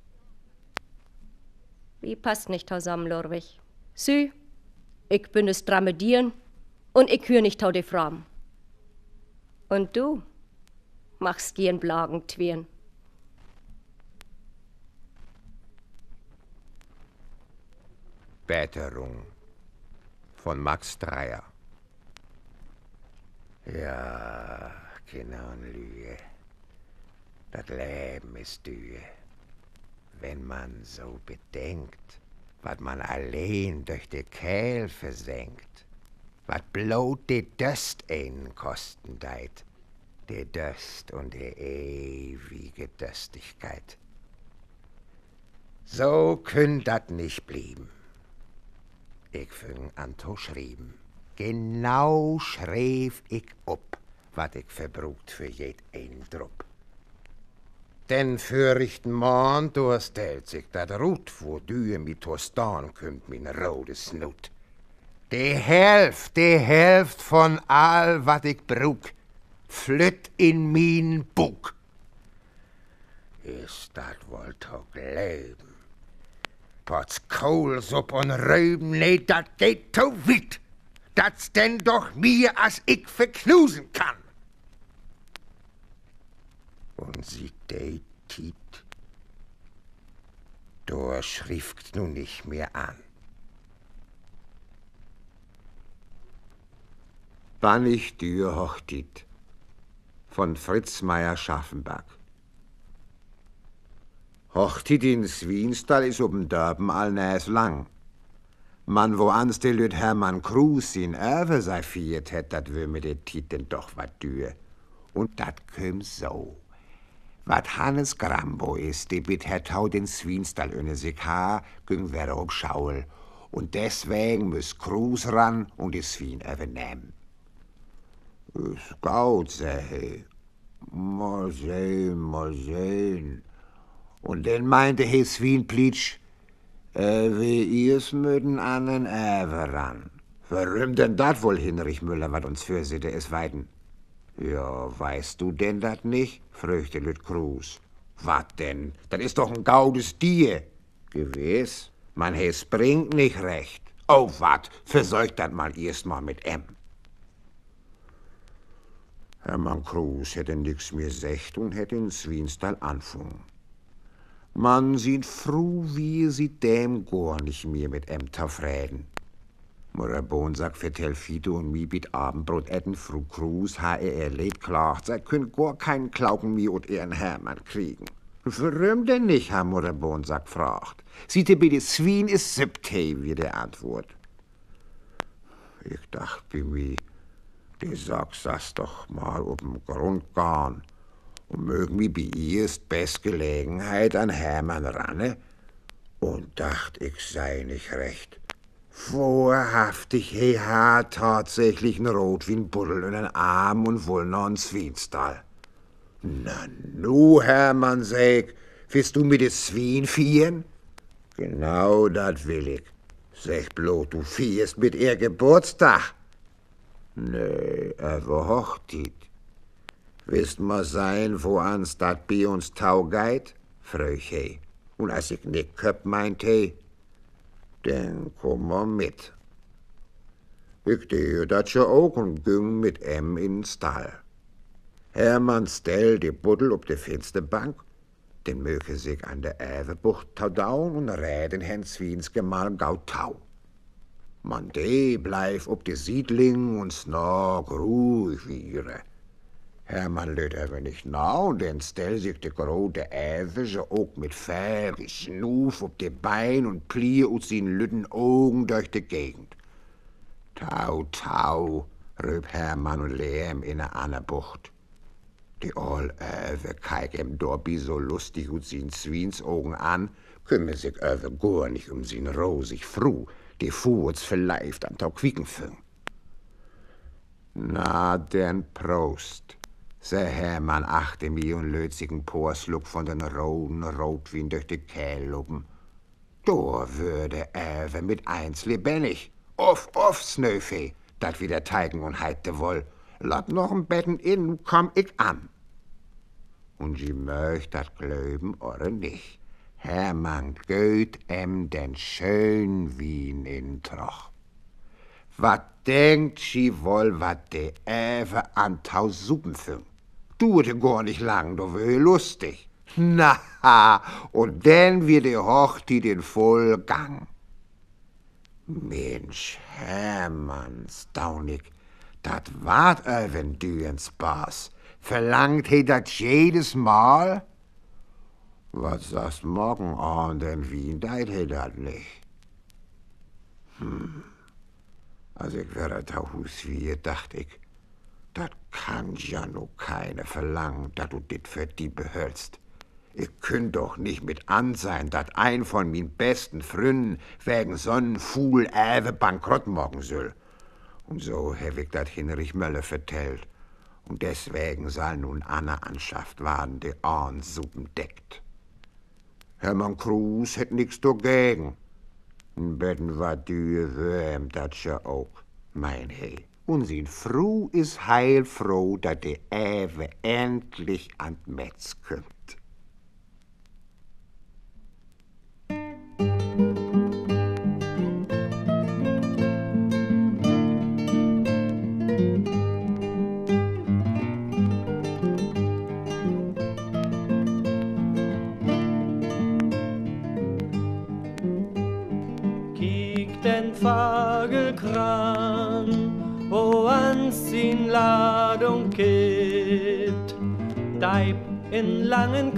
Wie passt nicht zusammen, Lorwig? Sü, ich bin es Dramedieren und ich hör nicht tau de Fram. Und du machst gern Blagen Twieren. Betterung von Max Dreyer. Ja, genau, Lüge. Das Leben ist Dühe. Wenn man so bedenkt, was man allein durch die Kehl versenkt, was bloß die Döst einen kosten deit, die Döst und die ewige Döstigkeit. So könnt dat nicht blieben. Ich fing an zu schreiben. Genau schreef ich ob, wat ich verbrucht für jed ein Drupp. Denn fürrichten Mann, du stellt sich dat Rut, wo du mit Tostan kümmt, min rote Snut. Die Hälft von all, wat ich brug, flütt in min Bug. Ist dat wohl to glauben? Pots Kohlsupp und Rüben, nee, dat geht to wit. Dat's denn doch mir, as ich verknusen kann. Und sie de Tiet, da schrift nun nicht mehr an. Wann ich dür hochtit von Fritz Meyer-Schaffenberg. Hochtit in Swienstall is ob'n Dörben all näs lang. Man wo ans de Lüt Hermann Krus in Erwe sei fiert hätt, dat wär mir de Tit denn doch wat dür. Und dat köm so. Wat Hannes Grambo ist, die bit Herr Tau den Swienstall öne sich ha, güng wäre ob Schaul. Und deswegen müß Krus ran und die Swien nehmen. Ist gaut, seh he. Mal sehen. Und dann meinte he Swien Plitsch, wie ihr's möden an den Erwe ran. Warum denn dat wohl, Hinrich Müller, wat uns fürsitte es weiden? Ja, weißt du denn dat nicht? Fröchte Lüt Krus. Wat denn? Das ist doch ein gaudes Tier. Gewiss, man hes bringt nicht recht. Oh, wat? Verseucht dat mal erst mal mit M. Hermann Krus hätte nix mehr secht und hätte in Swienstall anfangen. Man sieht froh, wie sie dem gar nicht mehr mit M tafräden. Mutter Bonsack vertellt Fido und mi bit Abendbrot etten, Frau Krus ha erlebt klagt, sei könnt gar keinen Glauben mir und ihren Hermann kriegen. Warum denn nicht, ha Mutter Bonsack fragt. Sieht ihr bitte, Swien ist 7, wie der Antwort. Ich dacht bei mir, die sagst das doch mal ob'm Grund gahn. Und mögen mi bi erst best Gelegenheit an Hermann ranne und dacht, ich sei nicht recht. Wahrhaftig, he hat tatsächlich n Rotwinbuddel in den Arm und wohl noch n Zwienstall. Na nu, Hermann, sag, willst du mit des Zwien fieren? Genau dat will ich. Sag bloß, du fierst mit ihr Geburtstag. Nee, aber Hochtit. Wisst ma sein, wo ans dat bi uns taugeit? Fröch he. Und als ich nicht köp meint he, dann komm ma mit. Ich dehe dat ja auch und ging mit in Stall. Hermann stell de Buddel op de Fensterbank, den möge sich an der Äwebucht taudaun und räden Herrn Zwiens Gemahl Gautau. Man de bleif ob de Siedling und snog ruhig wiere. Hermann löt aber nicht nau, denn stell sich de grote Äwe so ook mit fährig Schnuf ob de Bein und plie aus sin lütten Augen durch de Gegend. Tau, tau, röb Hermann und Lehm in a ander Bucht. Die all Äwe keik em Dorbi so lustig ut sin Zwiens Augen an, kümme sich Äwe gar nicht sin rosig Fru, die fuhrts vielleicht an Tau Quieken füng. Na, denn Prost, se Hermann achte mi und lötzigen Porsluck von den roten Rotwein durch die Kähluppen. Do würde Äwe mit eins lebendig. Off, Snöfe, dat wieder teigen und heite woll. Lass noch ein Betten in, komm ich an. Und sie möcht dat glöben oder nicht. Hermann göt den schön Wien in Troch. Wat denkt sie wohl, wat de Äwe an Tau Suppen füng? Duerte gar nicht lang, do wär lustig. Na, und denn wird die Hochtit in Vollgang. Mensch, Hermann, staunig, dat wart Öwen düens Spaß. Verlangt he dat jedes Mal? Was sagst morgen an, denn Wien deit he dat nicht? Als ich wäre da Hus wie, dacht ich, dat kann ja no keine verlangen, dat du dit für die behältst. Ich könnt doch nicht mit ansein, dat ein von min besten Fründen wegen so'n Fuhl Äwe bankrott morgen soll. Und so hab ich dat Hinrich Mölle vertellt. Und deswegen soll nun Anna anschafft werden, die Ahnssuppen deckt. Hermann Kruse hätt nix dagegen. In Betten war dür wärm, dat ja auch, mein He. Und sin Fru is heilfroh, dat die Äwe endlich an Metz kümmt. Fagelkran, wo ans sin Ladung kippt, Deib in langen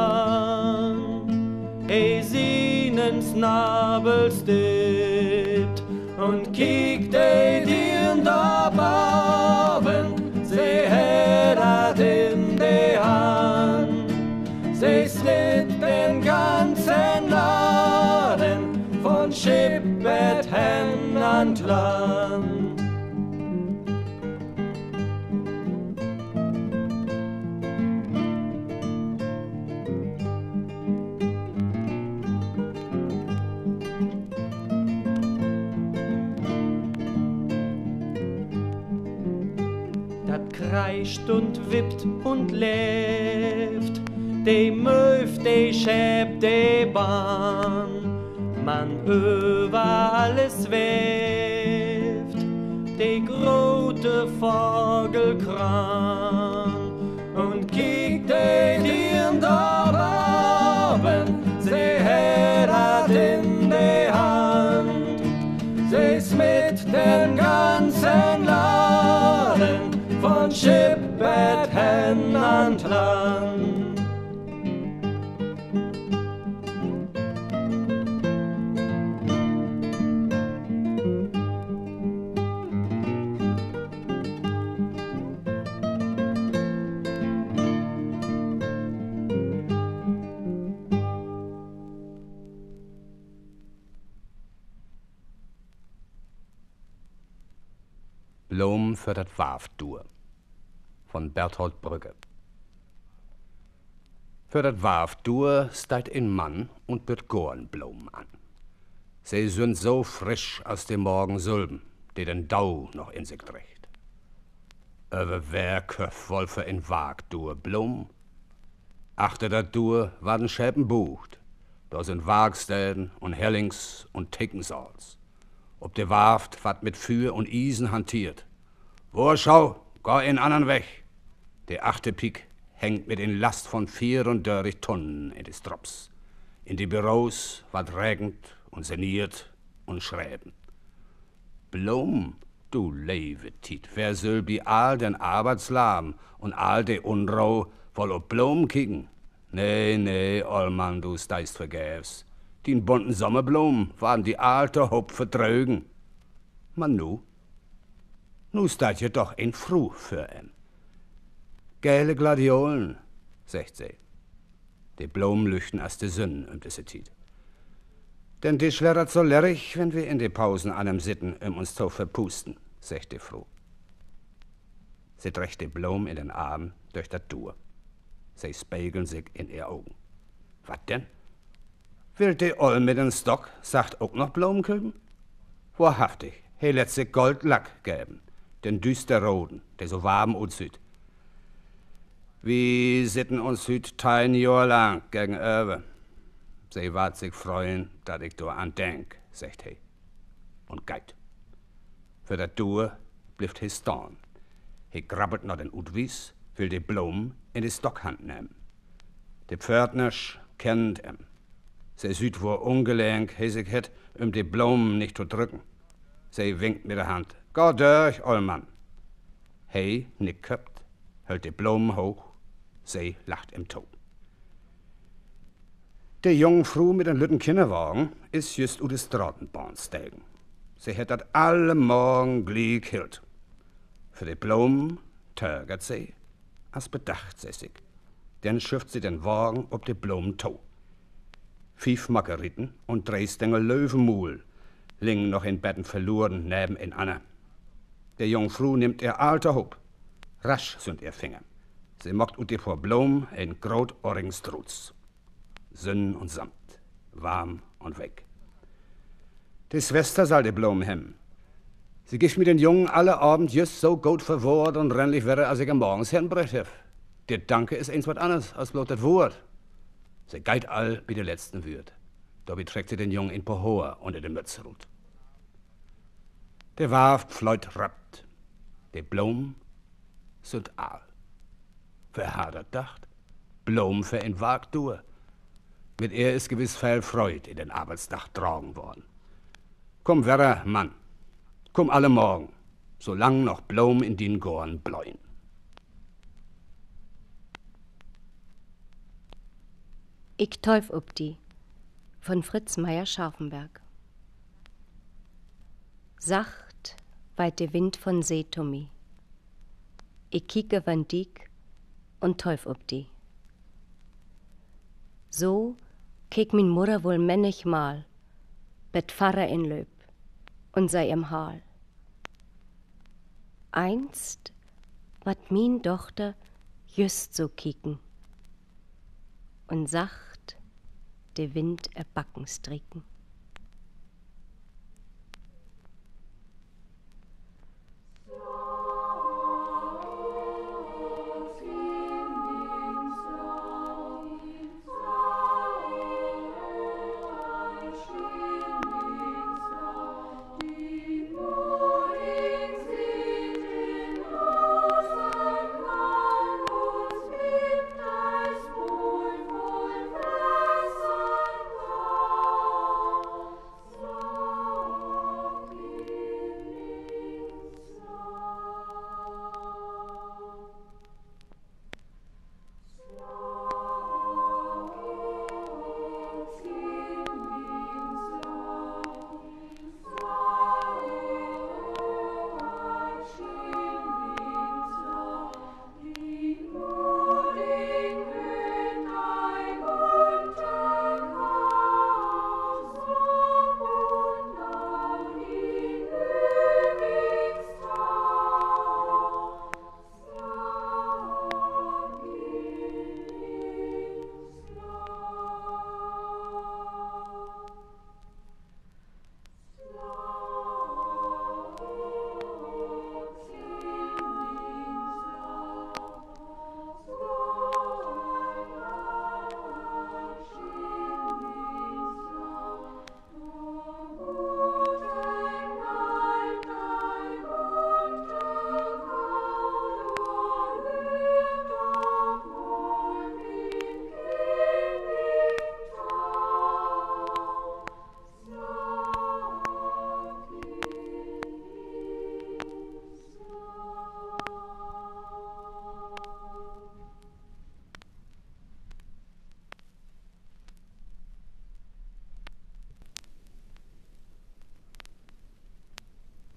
Kahn, sinen Snabel stippt, und kiekt dirn da Baben, se hätt in de Hand, se slitt den ganzen Laden, von Schippet hen an Land. Dat kreischt und wippt und läuft, de Möw, de Schäb, de Bahn, man über alles schweft, de grote Vogelkran, und kiekt dirn da Baben, se hätt in de Hand, se mit den ganzen Laden, von Schippet hen an Land. Blom für dat Warfdur von Berthold Brügge. Für dat Warfdur steigt ein Mann und wird Gornblumen an. Sie sind so frisch aus dem Morgensulben, die den Dau noch in sich trägt. Aber wer köff wohl für ein Wagdur Blum? Achter dat Dur war den Schäpen bucht. Da sind Wagstäden und Hellings und Tickensals. Ob de Warft wat mit Für und Isen hantiert. Wo schau, geh in anderen Weg. Der 8. Pik hängt mit in Last von 34 Tonnen in des Drops. In die Büros wat regend und seniert und schreiben. Blum, du Levetit, wer soll bi all den Arbeitslahm und all de Unruh voll ob Blum kicken? Nee, Allmann, du steist vergäfs. Die bunten Sommerblumen waren die alte Hop vertrögen. Man nu steigt je doch ein Fruh für en. Gelbe Gladiolen, sagt sie. Die Blumen lüchten as de Sünden diese Tid. Denn die schlerret so lerrig, wenn wir in de Pausen einem sitten, uns zu verpusten, sagt die Frau. Sie trägt die Blumen in den Arm durch das Dur. Sie spiegeln sich in ihr Augen. Was denn? Will die Oll mit den Stock, sagt auch noch Blumenköben? Wahrhaftig, he lässt sich Goldlack geben, den düsterroten, der so warm aussieht. Wir sitten uns hüt 10 Jahr lang gegenüber. Sie wart sich freuen, dat ich do an denk, sagt he. Und geit. Für dat Dur blieft he stehen. He grabbelt noch den Utwies, will die Blumen in die Stockhand nehmen. Die Pförtnersch kennt em. Sie sieht, wo ungelenk he sich het, die Blumen nicht zu drücken. Sie winkt mit der Hand. Geh durch, Ollmann. He nickt köpft, hält die Blumen hoch. Sie lacht im Tod. Die junge Frau mit den lütten Kinderwagen ist just u de Straßenbahn steigen. Sie hat dat alle Morgen glieg hilt. Für die Blumen törgert sie, als bedacht sie sich. Dann schifft sie den Wagen ob die Blumen to. 5 Margeriten und 3 Stängel Löwenmuhl liegen noch in Betten verloren neben in Anna. Der junge Frau nimmt ihr alter Hop. Rasch sind ihr Finger. Sie macht ut die vor Blum ein grotohrigen Strutz. Sünn und Samt, warm und weg. Die Schwester soll die Blumen hemmen. Sie gibt mir den Jungen alle Abend just so gut verwort und rennlich wäre, als ich am Morgens hinbrecht hef. Der Danke ist eins wat anderes als bloß das Wort. Sie geit all wie der letzten Würd. Da beträgt sie den Jungen in Pohor unter dem Mützerut. Der Warft fleut rappt. Die Blumen sind all. Wer hat das dacht? Blumen für ein Wagdur. Mit er ist gewiss viel Freud in den Arbeitsdach tragen worden. Komm, Werra, Mann. Komm alle morgen, solang noch Blumen in den Gorn bläuen. Ich teuf ob die von Fritz Meyer-Scharfenberg. Sacht weit der Wind von See to mi. Ich kicke wann diek und teuf ob die. So kick min Mutter wohl männigmal, bet Pfarrer in Löb und sei im Hal. Einst wat min Tochter just so kicken und sacht de Wind erbacken stricken.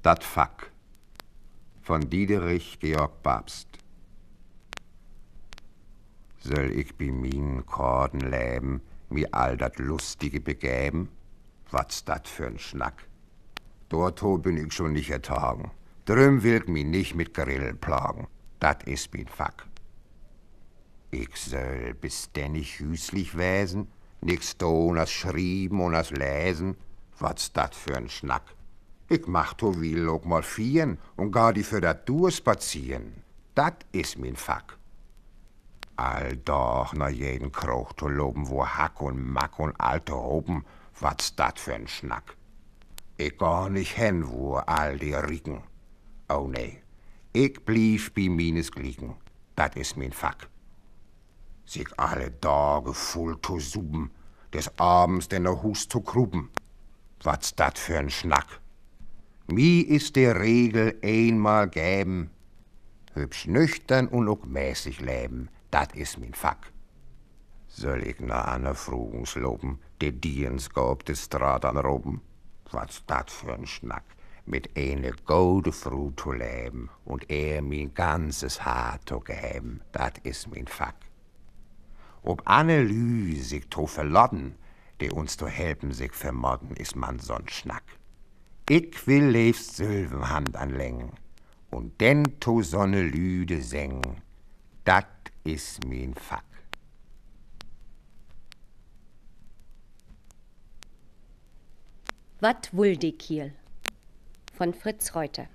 Dat Fack von Diederich Georg Babst. Soll ich bei min Korden leben, mi all dat Lustige begäben? Was dat für ein Schnack? Dorto bin ich schon nicht ertagen. Drüm will mi nicht mit Grillen plagen. Dat is min Fack. Ich soll bis denn nicht hüslich wäsen, nix tun as schrieben und as lesen. Was dat für ein Schnack? Ich mach to will auch mal vieren und gar die für dat Dur spazieren. Dat is min Fack. All doch nach jeden Kroch to loben, wo Hack und Mack und alte Hoben, was dat für ein Schnack. Ich gar nicht hin, wo all die Rieken. Oh nee, ich blieb bei mines Gliegen, dat is min Fack. Sich alle Tage voll to suben, des Abends denn noch Hus zu gruben, was dat für ein Schnack. Mi is der Regel einmal gäben, hübsch nüchtern und auch mäßig leben. Dat is min Fack. Soll ich na aner Frugens loben, de Diens gab de Straat an Roben? Was dat für ein Schnack, mit eine gode Frau zu leben und min ganzes Haar zu geben, dat is min Fack. Ob Anne Lü sich to verlodden, de uns to helpen sich vermodden, is man so'n Schnack. Ich will lebst Sylvenhand anlängen und denn to sonne Lüde sängen, dat is min Fack. Wat wull die Kiel? Von Fritz Reuter.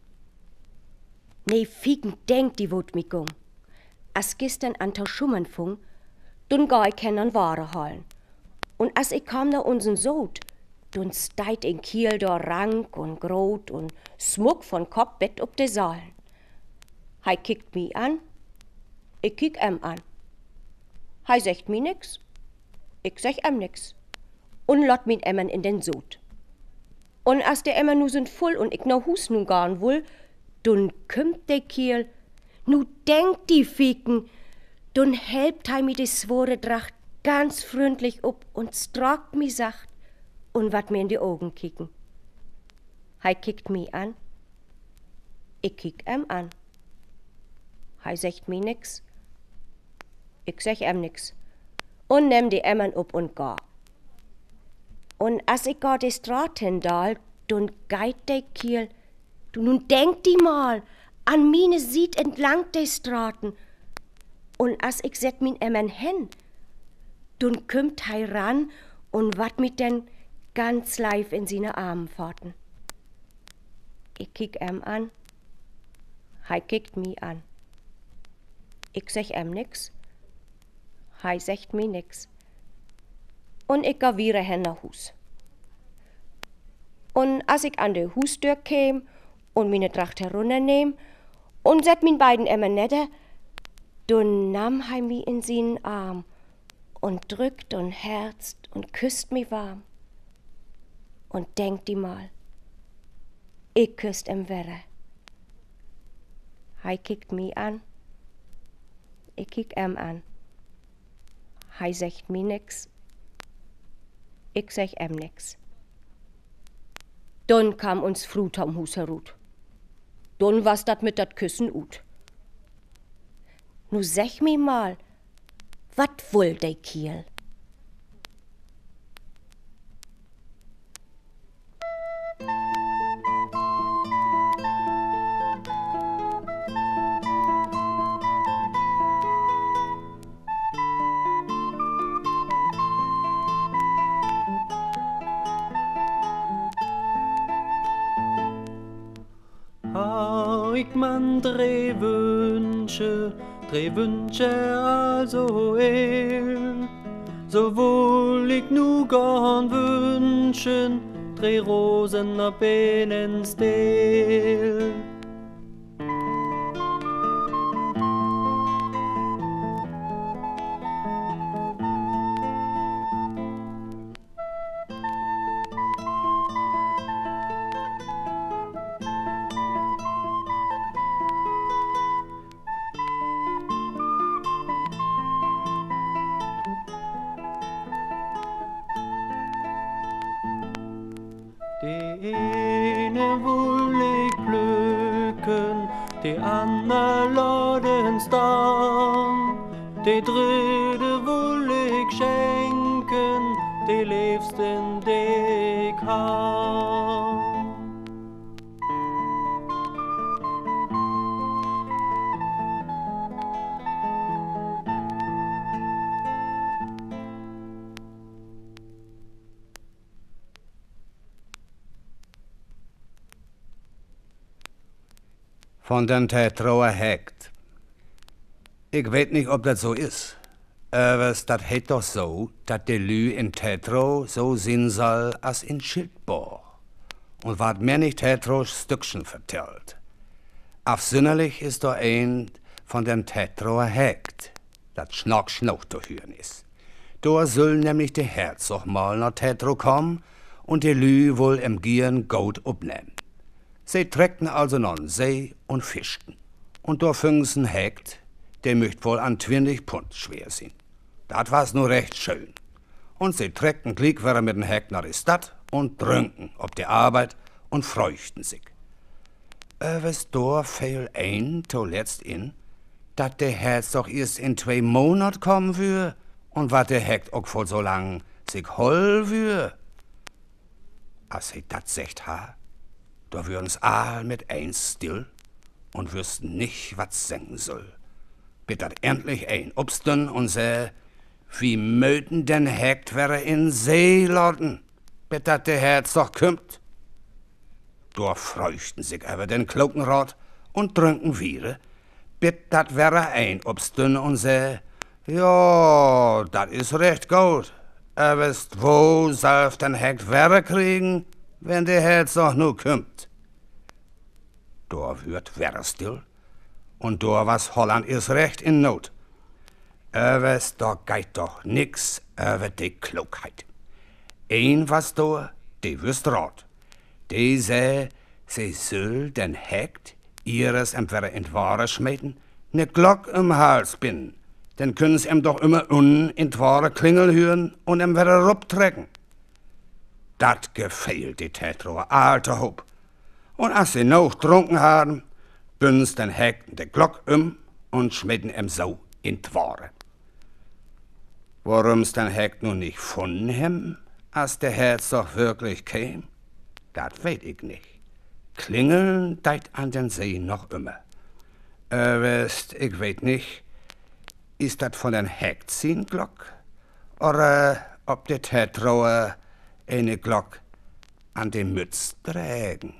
Nee, Fieken denkt die wot mi gung. As gestern an der Schumann fung, dun ga ich an Ware halen. Und as ich kam nach unsen Sod, dun steit in Kiel da rank und grot und smuck von Kopfbett ob de Saalen. Hei kickt mi an, ich kick an. Hei sagt mi nix, ich sag nix. Und lot min Emmern in den Sod. Und as der Emmer nu sind voll und ich no Hus nu garn wull, dun kümmt de Kiel, nu denkt die Fieken, dun helpt hei mi de swore Dracht ganz freundlich up und strakt mi sacht und wat mir in die Augen kicken. Hei kickt mi an, ich kick an. Hei sagt mi nix, ich sag nix. Und nehm die Emmern up und ga. Und as ich ga de Straat hindal, dun geit de Kiel, du nun denk die mal, an mine sieht entlang de Straten. Und as ich set min Emmern hen, dun kümmt hei ran und wat mit den ganz live in sine Armen fahrten. Ich kick an, hei kickt mi an. Ich sag nix, hei sagt mi nix. Und ich ga wieder hen nach Hus. Und as ich an de Hustür käm und mine Tracht herunternehm und set min beiden Emmer netter, dun nahm hei mi in sinen Arm und drückt und herzt und küsst mi warm. Und denkt die mal, ich küsst Wetter. Hei kickt mi an, ich kick an. Hei sagt mi nix, ich sag nix. Dann kam uns Frut am Hus herut. Dann was dat mit dat Küssen ut. Nu sag mi mal, wat wull de Kiel? Ich man drei Wünsche also so wohl ich nu gern wünschen, drei Rosen ab einen Stil. Die eine wohl schenken, die Anna laden staan. Die dritte will ich schenken, die liebsten, die ich hab. Von den Tätroer Hegt. Ich weet nicht, ob das so ist. Aber das heet doch so, dat de Lü in Tätro so sinn soll als in Schildborg. Und wat mir nicht Tätros Stückchen vertellt. Afsünnerlich ist doch ein von den Tätroer Hegt, dat schnock zu hören ist. Da soll nämlich der Herzog mal nach Tätro kommen und de Lü wohl im Gieren Gold abnehmen. Sie treckten also noch See und fischten. Und da füngen's Hegt, der möcht wohl an 20 Pfund schwer sein. Dat war's nur recht schön. Und sie treckten gleich wieder mit dem Hegt nach die Stadt und trünken ob die Arbeit und freuchten sich. Was da fehl ein zuletzt in, dat der Herzog erst in 2 Monat kommen wür und wat der Hegt auch voll so lang sich holl wür. Als sie dat secht ha, da würden's all mit eins still und wüssten nicht, wat sengen soll. Bittert endlich ein obsten und sä, wie möten den Hegt wäre in See lotten, bittert der Herzog kümmt. Da freuchten sich aber den Klokenrot und trünken wieder, bittert wäre ein obsten und sä, ja, dat is recht gut, aber wo soll den Hegt wäre kriegen, wenn der Herzog nu kümmt? Da wird wäre still. Und da was Holland is recht in Not. Aber da geht doch nix über die Klugheit. Ein was da, die wüsst rot. Die sä, sie soll den Hegt ihres entweder in Ware schmieden, ne Glock im Hals binden. Dann können's ihm doch immer in Ware Klingel hören und ihm wieder ruptrecken. Dat gefällt die Tätroer alter Hub. Und als sie noch trunken haben, bündens den Hegt de Glock und schmieden ihm so in Ware. Warum's den Hegt nun nicht von hem, als der Herzog wirklich käm, dat weet ich nicht. Klingeln deit an den See noch immer. Ich weet nicht, ist dat von den Hegt sin Glock, oder ob der Tätroer eine Glock an den Mütz trägen.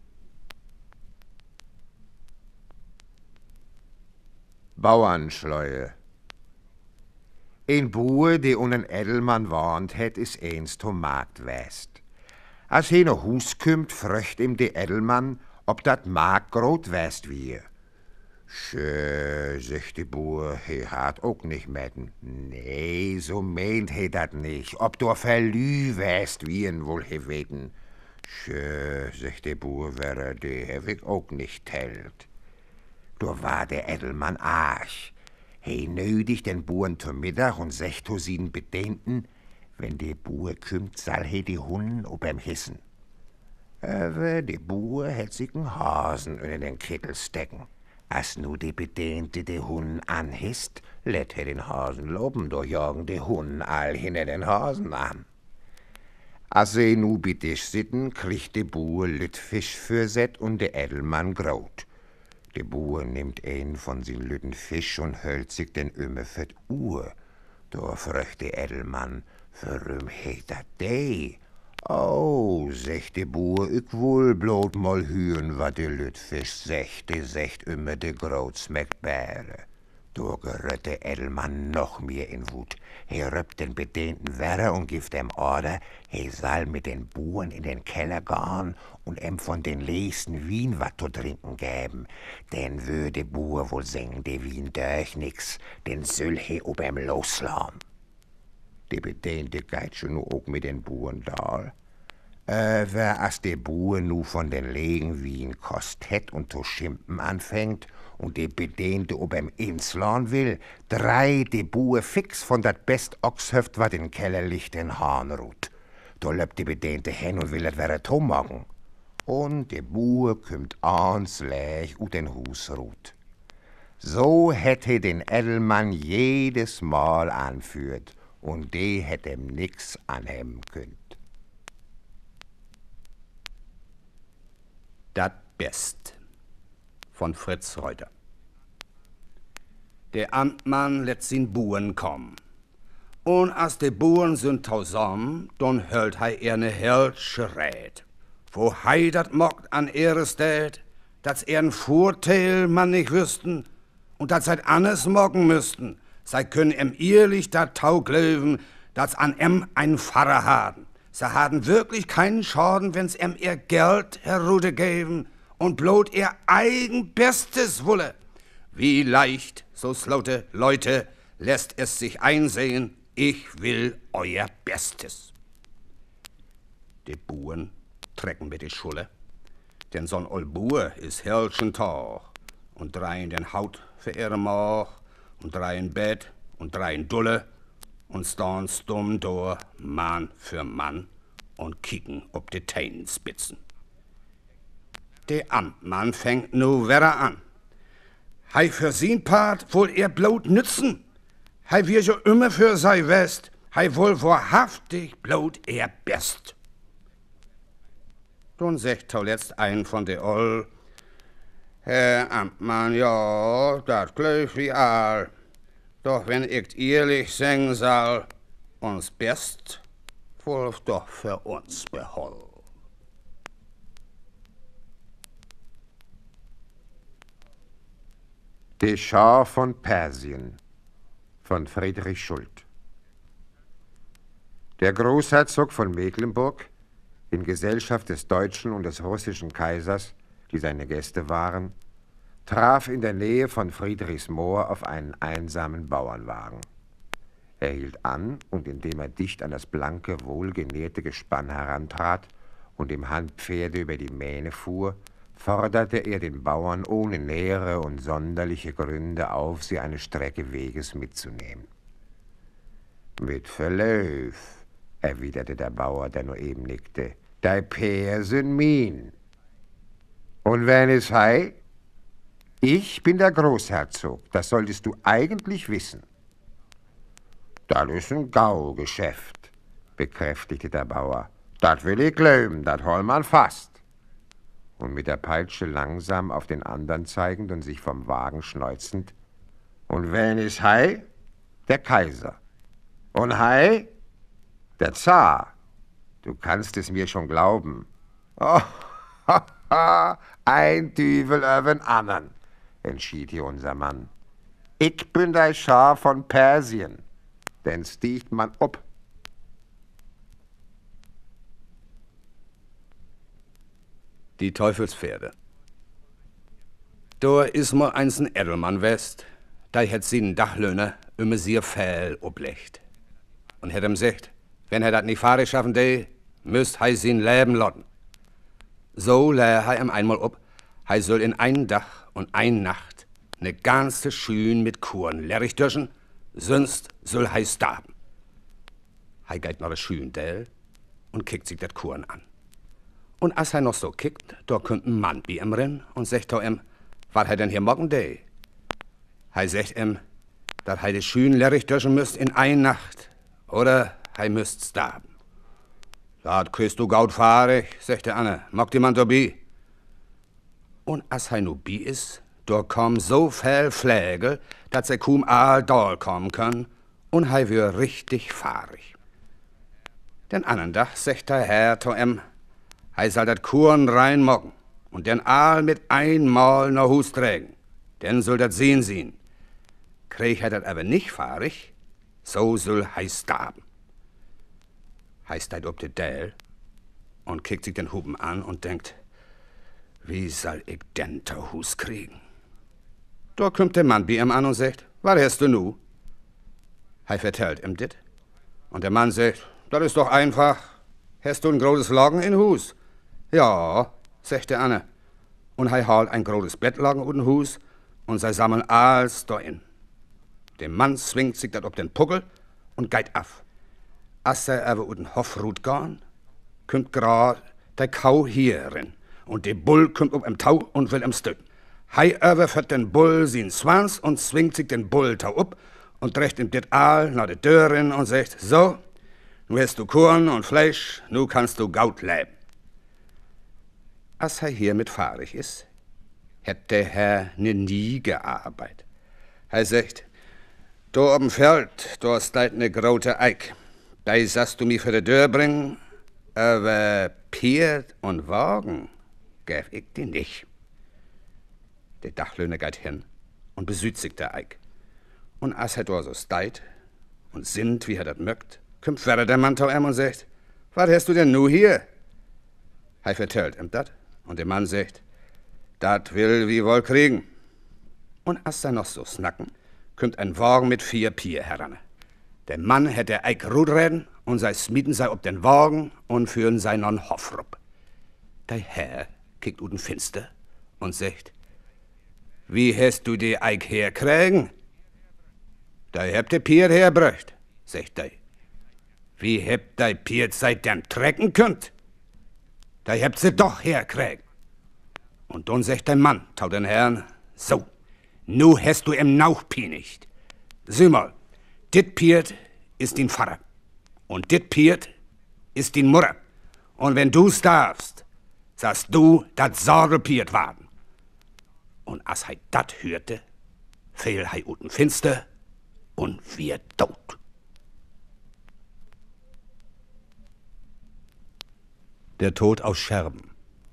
Bauernschleue. Ein Bue, die unen Edelmann warnt het, is eins to Markt west. Als he no Hus kümmt, fröcht ihm de Edelmann, ob dat Markt grot west wie. Schö, sagt de Bue, he hat ook nicht metten. Nee, so meint he dat nicht, ob du verlü west wien wohl he weten. Schö, sagt de Bue, wäre de hab ich ook nicht tellt. Da war der Edelmann arch. He nötigt den Buren zum Mittag und secht to sin Bedehnten, wenn de Bue kümmt, sal he die Hunden ob'm hissen. Aber de Bue hätt sich n Hasen in den Kittel stecken. As nu de Bedehnte de Hunden anhisst, lädt he den Hasen loben, do jagen de Hunden all hinter den Hasen an. As se nu bi Tisch sitten, kriegt de Bue Lütfisch für set und de Edelmann graut. De Bue nimmt ein von sin lütten Fisch und höllt sich den Ümme für Uhr. Da fröcht de Edelmann, warum heet dat de? Oh, secht de Bue, ich wohl blot mal hören, wat de Lütfisch secht, de secht immer de Graut schmeckt bäre. Da gerät de Edelmann noch mehr in Wut. He röppt den Bedehnten Werre und gibt dem Order, he soll mit den Buren in den Keller gehen und em von den leesten Wien wat zu trinken geben. Denn würde Bur wohl singen, de Wien durch nix, den soll he ob em loslassen. De Bedehnte geht schon nu auch mit den Buren da. Aber als de Bur nu von den Legen Wien kost het und zu schimpen anfängt, und de Bedehnte ob em inslan will, drei de Bue fix von dat best Ochshöft, wat in Keller liegt, den Hahn ruht. Da löppt de Bedehnte hin und will et wäre tom machen. Und der Bauer kümmt ans Lech ut den Husrut. So hätte den Edelmann jedes Mal anführt und de hätte ihm nix anhemmen könnt. Dat Best von Fritz Reuter. Der Amtmann lässt sin Buren kommen. Und als de Buren sind zusammen, dann hört er ne helsche Rät. Wo dat mocht an ihre Stät, dass ein Vorteil man nicht wüssten und dass seit anders mocken müssten. Sei können ehrlich dat Tau glöwen, dass an ein Pfarrer haben. Sie haben wirklich keinen Schaden, wenn's ihr Geld herrude geben und bloß ihr eigen Bestes wolle. Wie leicht, so slote Leute, lässt es sich einsehen, ich will euer Bestes. Die Buren trecken mit die Schulle, denn so'n ol Buer is helschen Tag und dreien den Haut für ihre Mach und dreien Bett und dreien Dulle und staan stumm door, Mann für Mann und kicken ob die Teinenspitzen. Der Amtmann fängt nu werra an. Hei für sin Part wohl er blot nützen. Hei wir so immer für sei West. Hei wohl wahrhaftig blot er best. Dann sagt zuletzt ein von de Oll, Herr Amtmann, ja, dat glöf wie all. Doch wenn ich ehrlich sagen soll, uns best wohl doch für uns beholl. Der Schah von Persien von Friedrich Schult. Der Großherzog von Mecklenburg, in Gesellschaft des deutschen und des russischen Kaisers, die seine Gäste waren, traf in der Nähe von Friedrichsmoor auf einen einsamen Bauernwagen. Er hielt an und indem er dicht an das blanke, wohlgenährte Gespann herantrat und dem Handpferde über die Mähne fuhr, forderte er den Bauern ohne nähere und sonderliche Gründe auf, sie eine Strecke Weges mitzunehmen. »Mit Verlauf«, erwiderte der Bauer, der nur eben nickte, »dei Pär sind mien. Und wenn es hei? Ich bin der Großherzog, das solltest du eigentlich wissen.« »Das ist ein Gaugeschäft«, bekräftigte der Bauer. »Das will ich glauben, das hol man fast.« Und mit der Peitsche langsam auf den anderen zeigend und sich vom Wagen schneuzend. »Und wen ist hei? Der Kaiser. Und hei? Der Zar. Du kannst es mir schon glauben.« »Oh, ein Düvel öven andern«, entschied hier unser Mann. »Ich bin der Schah von Persien, denn stiegt man ob.« Die Teufelspferde. Da is mal eins ein Edelmann west, da hätt sie n Dachlöhner immer sehr fehl oblecht. Und hätt ihm gesagt, wenn dat nicht fahrig schaffen de, müsst hei sin Leben lotten. So läh hei ihm einmal ob, hei soll in ein Dach und ein Nacht ne ganze Schün mit Kuren leerig dürschen, sonst soll hei starben. Hei geht noch das Schün del und kickt sich dat Kuren an. Und als er noch so kickt, da kommt ein Mann bei ihm rein und sagt ihm, was er denn hier morgen de? Hei sagt ihm, dass hei de Schün leerig dürschen müsst in ein Nacht, oder hei müsst starben. Dat kriegst du gaut fahrig, sagt der Anne, mag die Mann dabei. Und als hei nu bi is, da kommen so viel Flägel, dass er kaum all doll kommen kann, und hei wär richtig fahrig. Den anderen Tag sagt der Herr zu ihm, hei soll dat Kuren reinmocken und den Aal mit einmal nach Hus trägen. Denn soll dat sehen. Krieg er dat aber nicht fahrig, so soll hei starben. Hei steigt ob de Dell und kickt sich den Huben an und denkt, wie soll ich denn zu Hus kriegen? Da kommt der Mann bei ihm an und sagt, was hast du nu? Hei vertellt ihm dit. Und der Mann sagt, das ist doch einfach. Hast du ein großes Lagen in Hus? Ja, sagt der Anne. Und hei halt ein großes Bettlagen in Hus und sei sammeln alles da in. Der Mann zwingt sich dat ob den Puckel und geht af. Als er aber den Hofrut gahn, kommt grad der Kau hierin und de Bull kommt em Tau und will em stöten. Hei überführt den Bull sin Swans und zwingt sich den Bulltau up und trägt ihm dit Aal nach de Dörin und sagt, so, nu hast du Korn und Fleisch, nu kannst du gaut leben. Als er hiermit fahrig ist, hätt der Herr nie gearbeitet. Er sagt, do ob'm Feld, do steit ne grote Eik. Da sast du mi für de Dörr bringen, aber Piert und Wagen gäf ich die nicht. Der Dachlöhner geht hin und besüht sich der Eik. Und als er da so steit und sinnt, wie er dat mögt, kommt verder der Mann zu ihm und sagt, was hast du denn nu hier? Er vertellt ihm dat und der Mann sagt, dat will wie wohl kriegen. Und als er noch so snacken, kommt ein Wagen mit 4 Pier heran. Der Mann hätt der Eik rudreden und sei smieden sei ob den Wagen und führen sei non Hoffrup. Der Herr kickt uten Finster und sagt, wie hast du die Eik herkriegen? Da habt der Pier herbröcht, sagt der. Wie habt der Pier seit dem trecken könnt? Da habt sie doch herkriegen. Und dann sagt der Mann, tau den Herrn, so, nu hast du im Nauch pinigt. Sieh mal, dit Piert ist din Vater. Und dit Piert ist din Mutter. Und wenn du starfst, sagst du, dat Sorgelpiert warden. Und als hei dat hörte, fehl hei uten Finster und wir tot. Der Tod aus Scherben.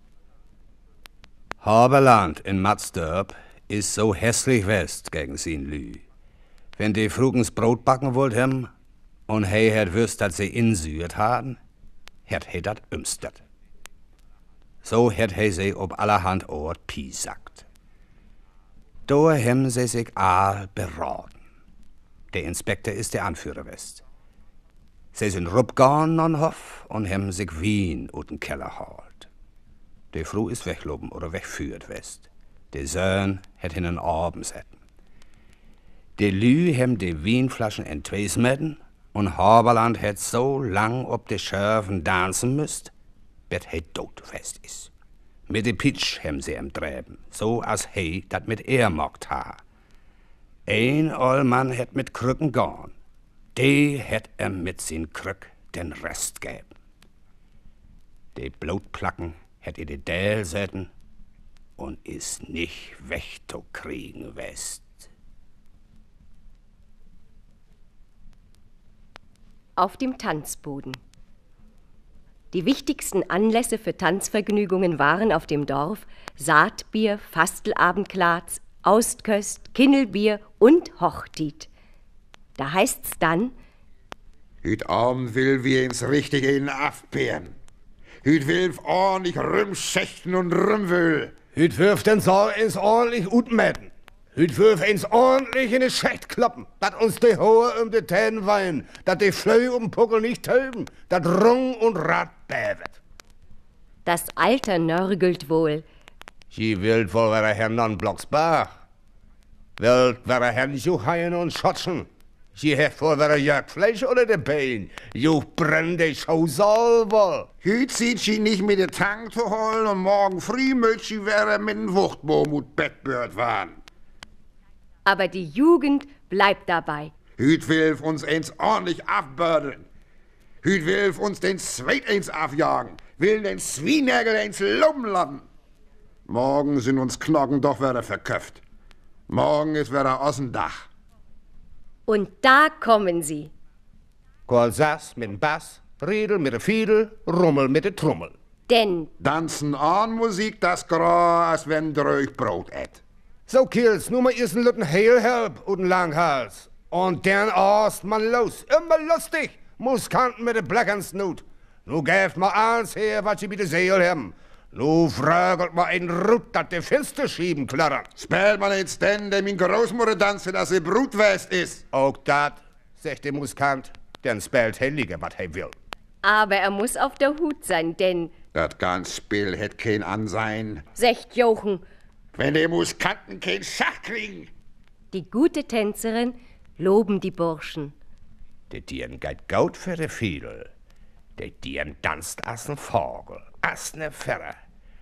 Haberland in Matsdörp ist so hässlich west gegen sin Lü. Wenn die frugens Brot backen wollt hem und hei het wüsst, dat sie insüert haben, het hei dat ümstert. So het hei sie ob allerhand Ort piesackt. Da hem sie sich all beraten. Der Inspektor ist der Anführer west. Sie sind rupgorn non Hof und hem sich Wien uten Keller holt. Der Fru ist wegloben oder wegführt west. Der Söhn het hinnen Abend setten. Der Lü hem de Wienflaschen in 2 smitten und Haberland het so lang ob de Schörfen dansen müsst, bet he todfest is. Mit de Pitsch hem sie em Träben, so as he dat mit mogt ha. Ein Ollmann het mit Krücken gorn, de het mit sin Krück den Rest geben. De Blutplacken het in de Däl setten und is nicht wegzukriegen west. Auf dem Tanzboden. Die wichtigsten Anlässe für Tanzvergnügungen waren auf dem Dorf Saatbier, Fastelabendklatz, Austköst, Kinnelbier und Hochtit. Da heißt's dann: Hüt Abend will wir ins Richtige in afpeeren. Hüt will ordentlich Rümschächten und Rümwöhl. Hüt wirft den Saal ins ordentlich utmäten. Hüt wirf ins ordentlich in die Schecht kloppen, dat uns die Hohe de Tänen weinen, dat die Flöhe Puckel nicht töben, dat Rung und Rad bävet. Das Alter nörgelt wohl. Sie wild wohl wäre Herr Nonblocksbach. Wild wäre Herrn Juchaien und Schotschen. Sie heft wohl wäre Jörg Fleisch oder de Bein. Juch brenn de Schausaal wohl. Hüt sieht sie nicht mit der Tank zu holen und morgen früh möcht sie wäre mit dem Wuchtbohm und Bettbird waren. Aber die Jugend bleibt dabei. Hüt will uns eins ordentlich abbördeln. Hüt will uns den Zweit eins afjagen. Will den Zwienägel eins loben lassen. Morgen sind uns Knochen doch wieder verköpft. Morgen ist wieder außen Dach. Und da kommen sie. Kohlsass mit dem Bass, Riedel mit der Fiedel, Rummel mit der Trommel. Denn Tanzen an Musik, das grau, als wenn dröch Brot ät. So, Kiels, nu mal erst ein Lütten Heilhelp und Langhals. Und dann erst man los. Immer lustig. Muskanten mit de Bleckern Snut. Nu gäft ma alles her, wat sie mit de Seel haben. Nu fragelt ma ein Rut, dat de Finster schieben klattern. Spelt man jetzt denn, dem in Großmutter tanze, dass sie Brutwest ist? Auch dat, sagt der Muskant, denn spelt Heilige, wat he will. aber er muss auf der Hut sein, denn, Das ganz Spiel hätt kein Ansein, sagt Jochen, wenn die Muskanten kein Schach kriegen. die gute Tänzerin loben die Burschen. De Dien geht gaut für de Fiedel. De Dien tanzt as n Vogel, as ne Ferre.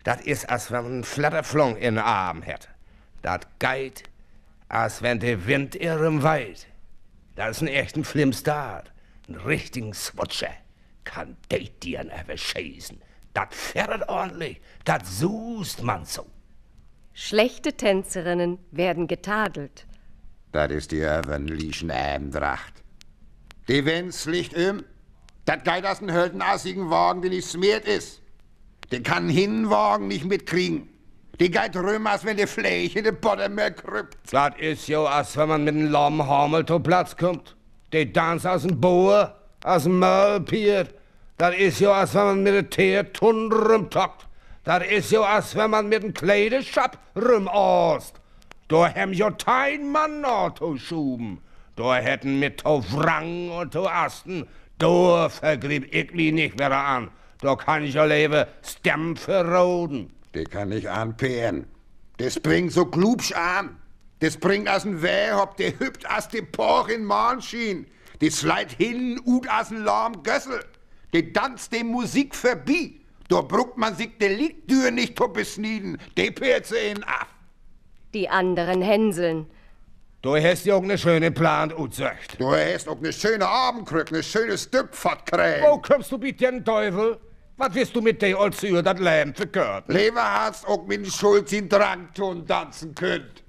Das ist, als wenn man einen Flatterflong in den Arm hätte. Das geht, als wenn der Wind ihrem weht. Das ist ein echten Flimstart, ein richtigen Swutscher. Kann det dir aber schießen. Das fährt ordentlich, das sust man so. Schlechte Tänzerinnen werden getadelt. Das ist die öffentlichen Abendtracht. Die wenn's Licht das geht aus den höldenassigen Wagen, der nicht smiert ist. Den kann einen Hinwagen nicht mitkriegen. Die geht rum, als wenn die Fläche den Boden mehr krüppt. Das ist ja, als wenn man mit einem lahmen Hamel zu Platz kommt. Die tanzt aus dem Bohr, aus dem Maulpier. Das ist ja, als wenn man mit einem Teertun rumtockt. Das ist ja, als wenn man mit einem Kleiderschap rumost. Da haben ja kein Mann noch zu schuben. Da hätten mit zu Wrang und zu Asten. Da vergrieb ich mich nicht wieder an. Da kann ich ja leben Stem verroden. Die kann ich anpären. Das bringt so klubsch an. Das bringt aus dem Weh, ob der hüpft aus dem Poch in Mahnschien. Die sleit hin ut aus dem lahm Gössel. Die tanzt die Musik vorbei. Da bruckt man sich die Liedtür nicht zu besnieden. Die pärt sie in ab. Die anderen hänseln. Du hast ja auch ne schöne Plan utsucht. Du hast auch ne schöne Abendkrück, ne schöne Stückfahrt kriegen. Wo kommst du mit den Teufel? Was willst du mit der als über das Leben verkehrt? Lieber hast auch mit Schulz in Drangton tanzen könnt.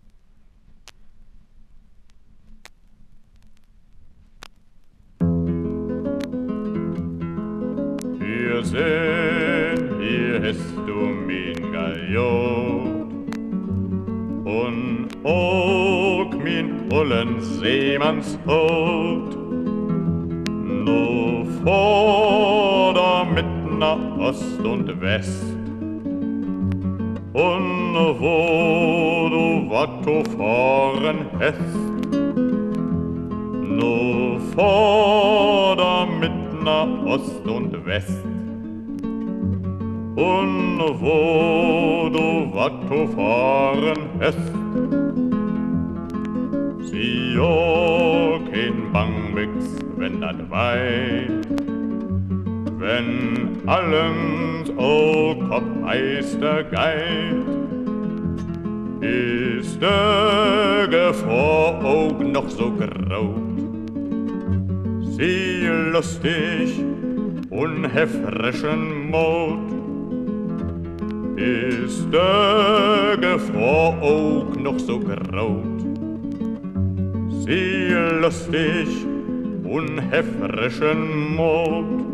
Hier sehn, hier hast du min Galiot und auch min ollen Seemannshut. No vorder mit nach Ost und West und wo du wat zu fahren hast. No vorder mit nach Ost und West und wo du wat zu fahren hast. Sie jo kein Bangbix, wenn dat weit, wenn allens o Kopfeister geit, ist der Gefahr auch noch so graut. Sie lustig und frischen Mut, ist der Gefahr auch noch so graut. Sie lustig und frischen Mut.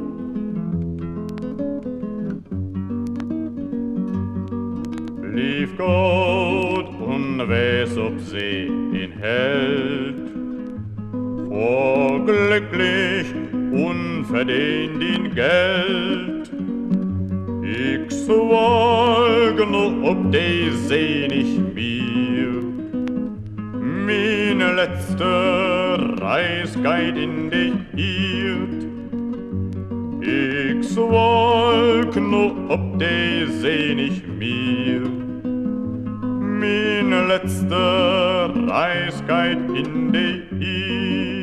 Lief Gott und weiß, ob sie ihn hält, vor glücklich und verdient ihn Geld. Ich swalge nur ob die See nicht mir, meine letzte Reis geht in die Hirt. Ich swalge nur ob die See nicht mir, meine letzte Reis geht in die Hirt.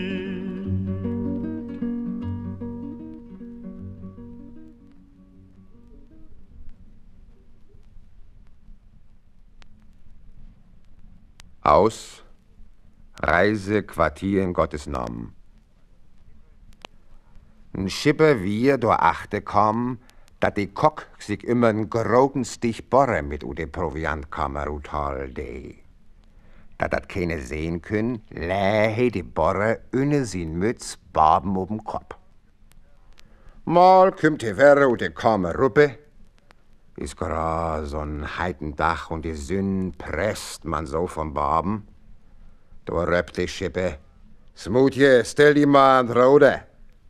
Aus, Reise, Quartier in Gottes Namen. N Schipper wir do achte kommen, dat die Kock sich immer n großen Stich Borre mit u de Proviantkammer uthal de. Dat keine sehen können, lähe die Borre inne sin Mütz Baben ob'n Kopf. Mal kümmt die Werre u de Kammer ruppe, is gra so'n heiten Dach und die Sünn presst man so vom Baben. Da röppt die Schippe, Smutje, stell die mal an Rode.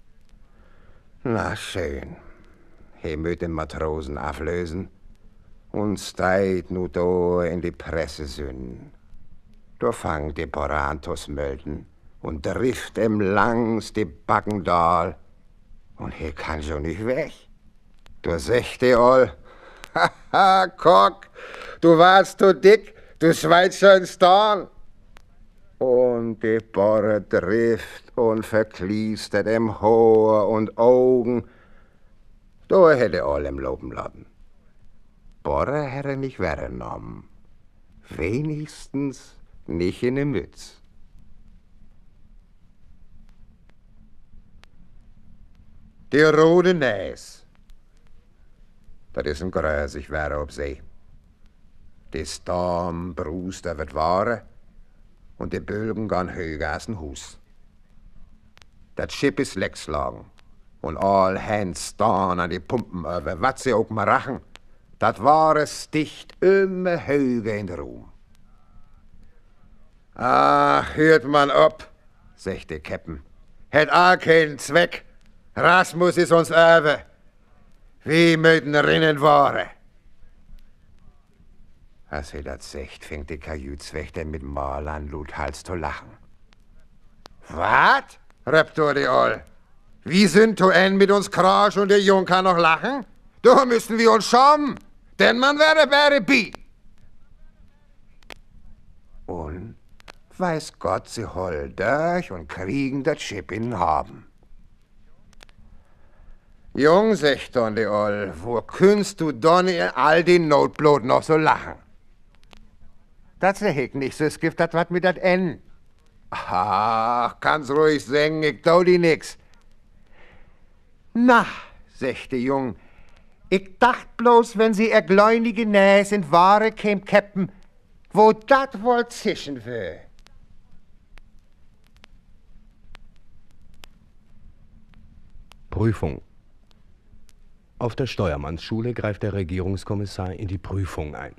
Na schön, he möt den Matrosen auflösen und steit nu do in die Presse Sünn. Da fangt die Porantos mölden und trifft em langs die Backendal und he kann schon nicht weg. Du secht die all, haha, Kock, du warst so dick, du Schweizer Stahl. Und die Borre trifft und verkliestert dem Haar und Augen. Da hätte all im Loben laden. Borre hätte nicht weggenommen. Wenigstens nicht in der Mütz. Die rote Näs. Das ist ein größig Wetter auf See. Die Storm brust über die Ware und die Bölgen gehen höher als ein Haus. Das Schiff ist leckslagen und all Hands stehen an die Pumpen über, was sie auch mal rachen. Das Ware sticht immer höher in den Ruhm. Ach, hört man ab, sagt der Captain. Hätt auch keinen Zweck. Rasmus ist uns Erbe. Wir möchten rinnen Ware. Als er das sagt, fängt der Kajütswächter mit Mal an, Hals zu lachen. Wat? Reptor die Oll. Wie sind du en mit uns Krasch und der Jung kann noch lachen? Da müssen wir uns schämen, denn man wäre bi. Und weiß Gott, sie holl durch und kriegen das Schiff in haben. Jung, sagt dann die Oll, wo künnst du dann in all den Notblut noch so lachen? Das heck nicht, so es gibt das wat mit dat N. Ach, kann's ruhig sagen, ich tau die nix. Na, sagt der Jung, ich dacht bloß, wenn sie ergläunige Näs in Ware käm Käppen, wo dat wohl zischen will. Prüfung. Auf der Steuermannsschule greift der Regierungskommissar in die Prüfung ein.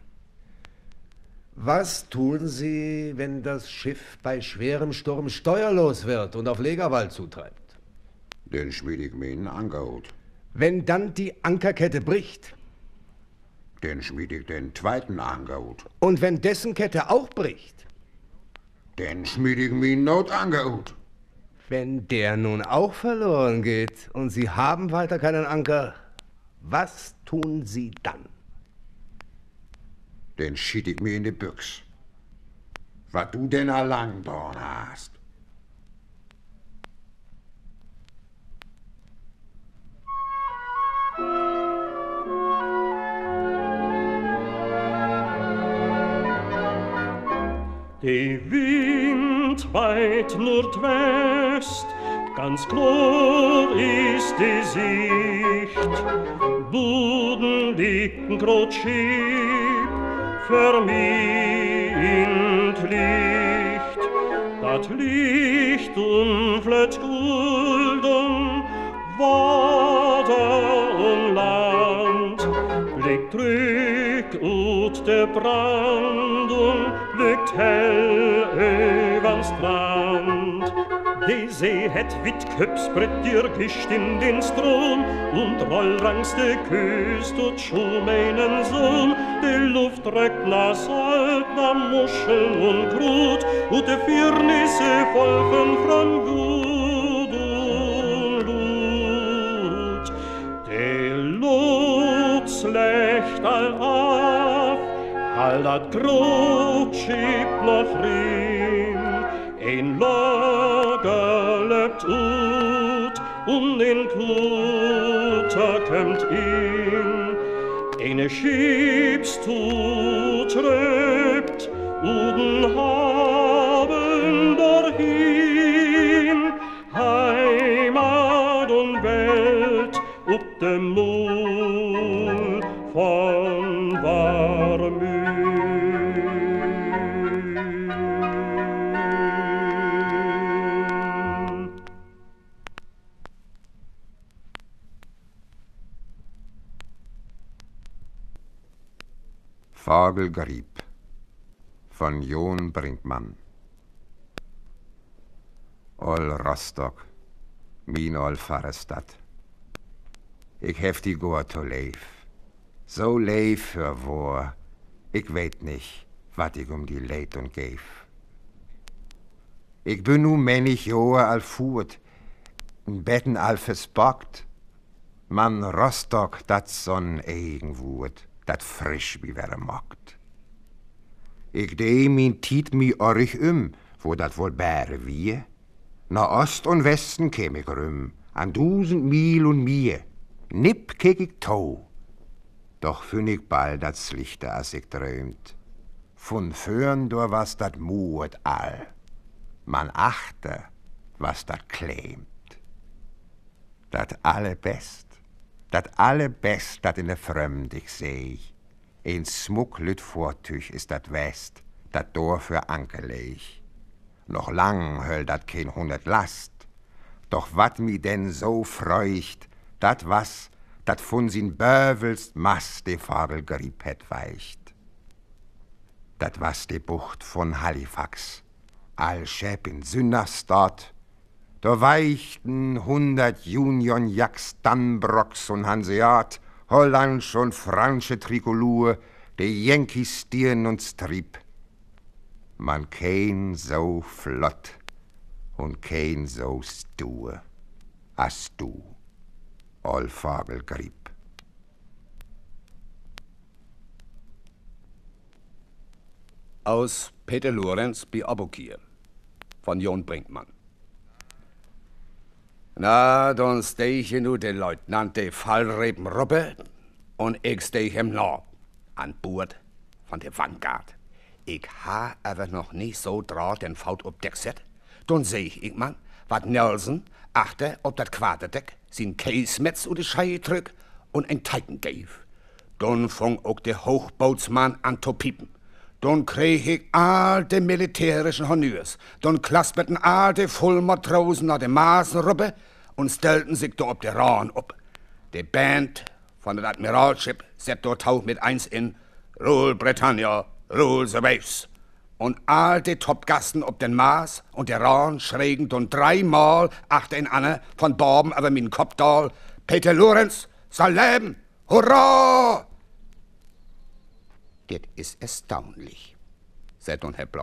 Was tun Sie, wenn das Schiff bei schwerem Sturm steuerlos wird und auf Legerwald zutreibt? Den schmied ich mir einen Ankerhut. Wenn dann die Ankerkette bricht? Den schmied ich den zweiten Ankerhut. Und wenn dessen Kette auch bricht? Den schmied ich mir einen Notankerhut. Wenn der nun auch verloren geht und Sie haben weiter keinen Anker, was tun Sie dann? Den schied ich mir in die Büchs. Was du denn allang dorn hast. Der Wind weit Nordwest, ganz klar ist die Sicht. Buden liegt ein grot Schiff, vermint Licht. Dat Licht umflett Gulden, Wasser und Land. Blickt rück ut der Brandung, blickt hell übern Strand. Die See het wit Köpsbrett dirgischt in den Strom und rollrangs de Küst und schum einen Sohn. Die Luft röckt nach Salt, nach Muscheln und Grut und de Firnisse folgen von Wut und Lut. Die Lutz lecht all auf, all dat Grotschiff noch rin. Ein Lager lebt ut und den Kutter kommt in. Eine Schiffstut treibt und haben dahin Heimat und Welt ob dem Mund von Warmüh. Vogelgrieb von John Brinkmann. Ol Rostock, min ol Pfarrestadt. Ich hef die Goa to leif. So leif für wor, ich weet nicht, wat ich die Leid und geef. Ich bin nu männich Joa al fuert, in Betten al versbockt. Man Rostock, dat son Eigenwut. Dat frisch wie wer mockt. Ich deh min Tiet mi orich wo dat wohl bäre wie. Na Ost und Westen käm ich an 1000 Mil und mir. Nipp kek ich tau. Doch fühn ich bald das Lichter, als ich träumt. Von Föhren durch was dat muet all. Man achte, was dat kleimt. Dat allerbest, dat in der Fremd ich seh. Ein smuck lüt Vortüch ist dat West, dat Dor für Ankerleg. Noch lang höll dat kein 100 Last. Doch wat mi denn so freucht, dat was, dat von sin Bövelst Mast de Fabelgrieb het weicht. Dat was de Bucht von Halifax, all schäb in Sünderstadt. Da weichten 100 Union Jacks, Danbrocks und Hanseat, Hollandsch und Fransche Trikolur, de Yankees Stirn und Strip. Man kein so flott und kein so stur, as du, all Fabelgrieb. Aus Peter Lorenz bei Abukir von John Brinkmann. Na, dann stehe nu den Leutnant de Fallreben Ruppe und ich stehe ihm nach an Bord von der Vanguard. Ich ha aber noch nicht so draht den Faut ob Deck set. Dann seh ich, man, wat Nelson achter ob dat Quaderdeck sin Käsmetz und de Schei drück und ein Titan gave. Dann fang auch der Hochbootsmann an zu piepen. Dann krieg ich all de militärischen Honneurs. Dann klaspeten all de Vollmatrosen nach de Maßenruppe und stellten sich da ob der Rahn ob. De Band von der Admiralship set dort Tauch mit eins in Rule Britannia, Rule the Waves. Und all de Topgasten ob den Maß und der Rahn schrägen dann 3 Mal achter in Anne von Borben aber min Kopfdahl. Peter Lorenz soll leben! Hurra! Das ist erstaunlich, sagt nun Herr Block.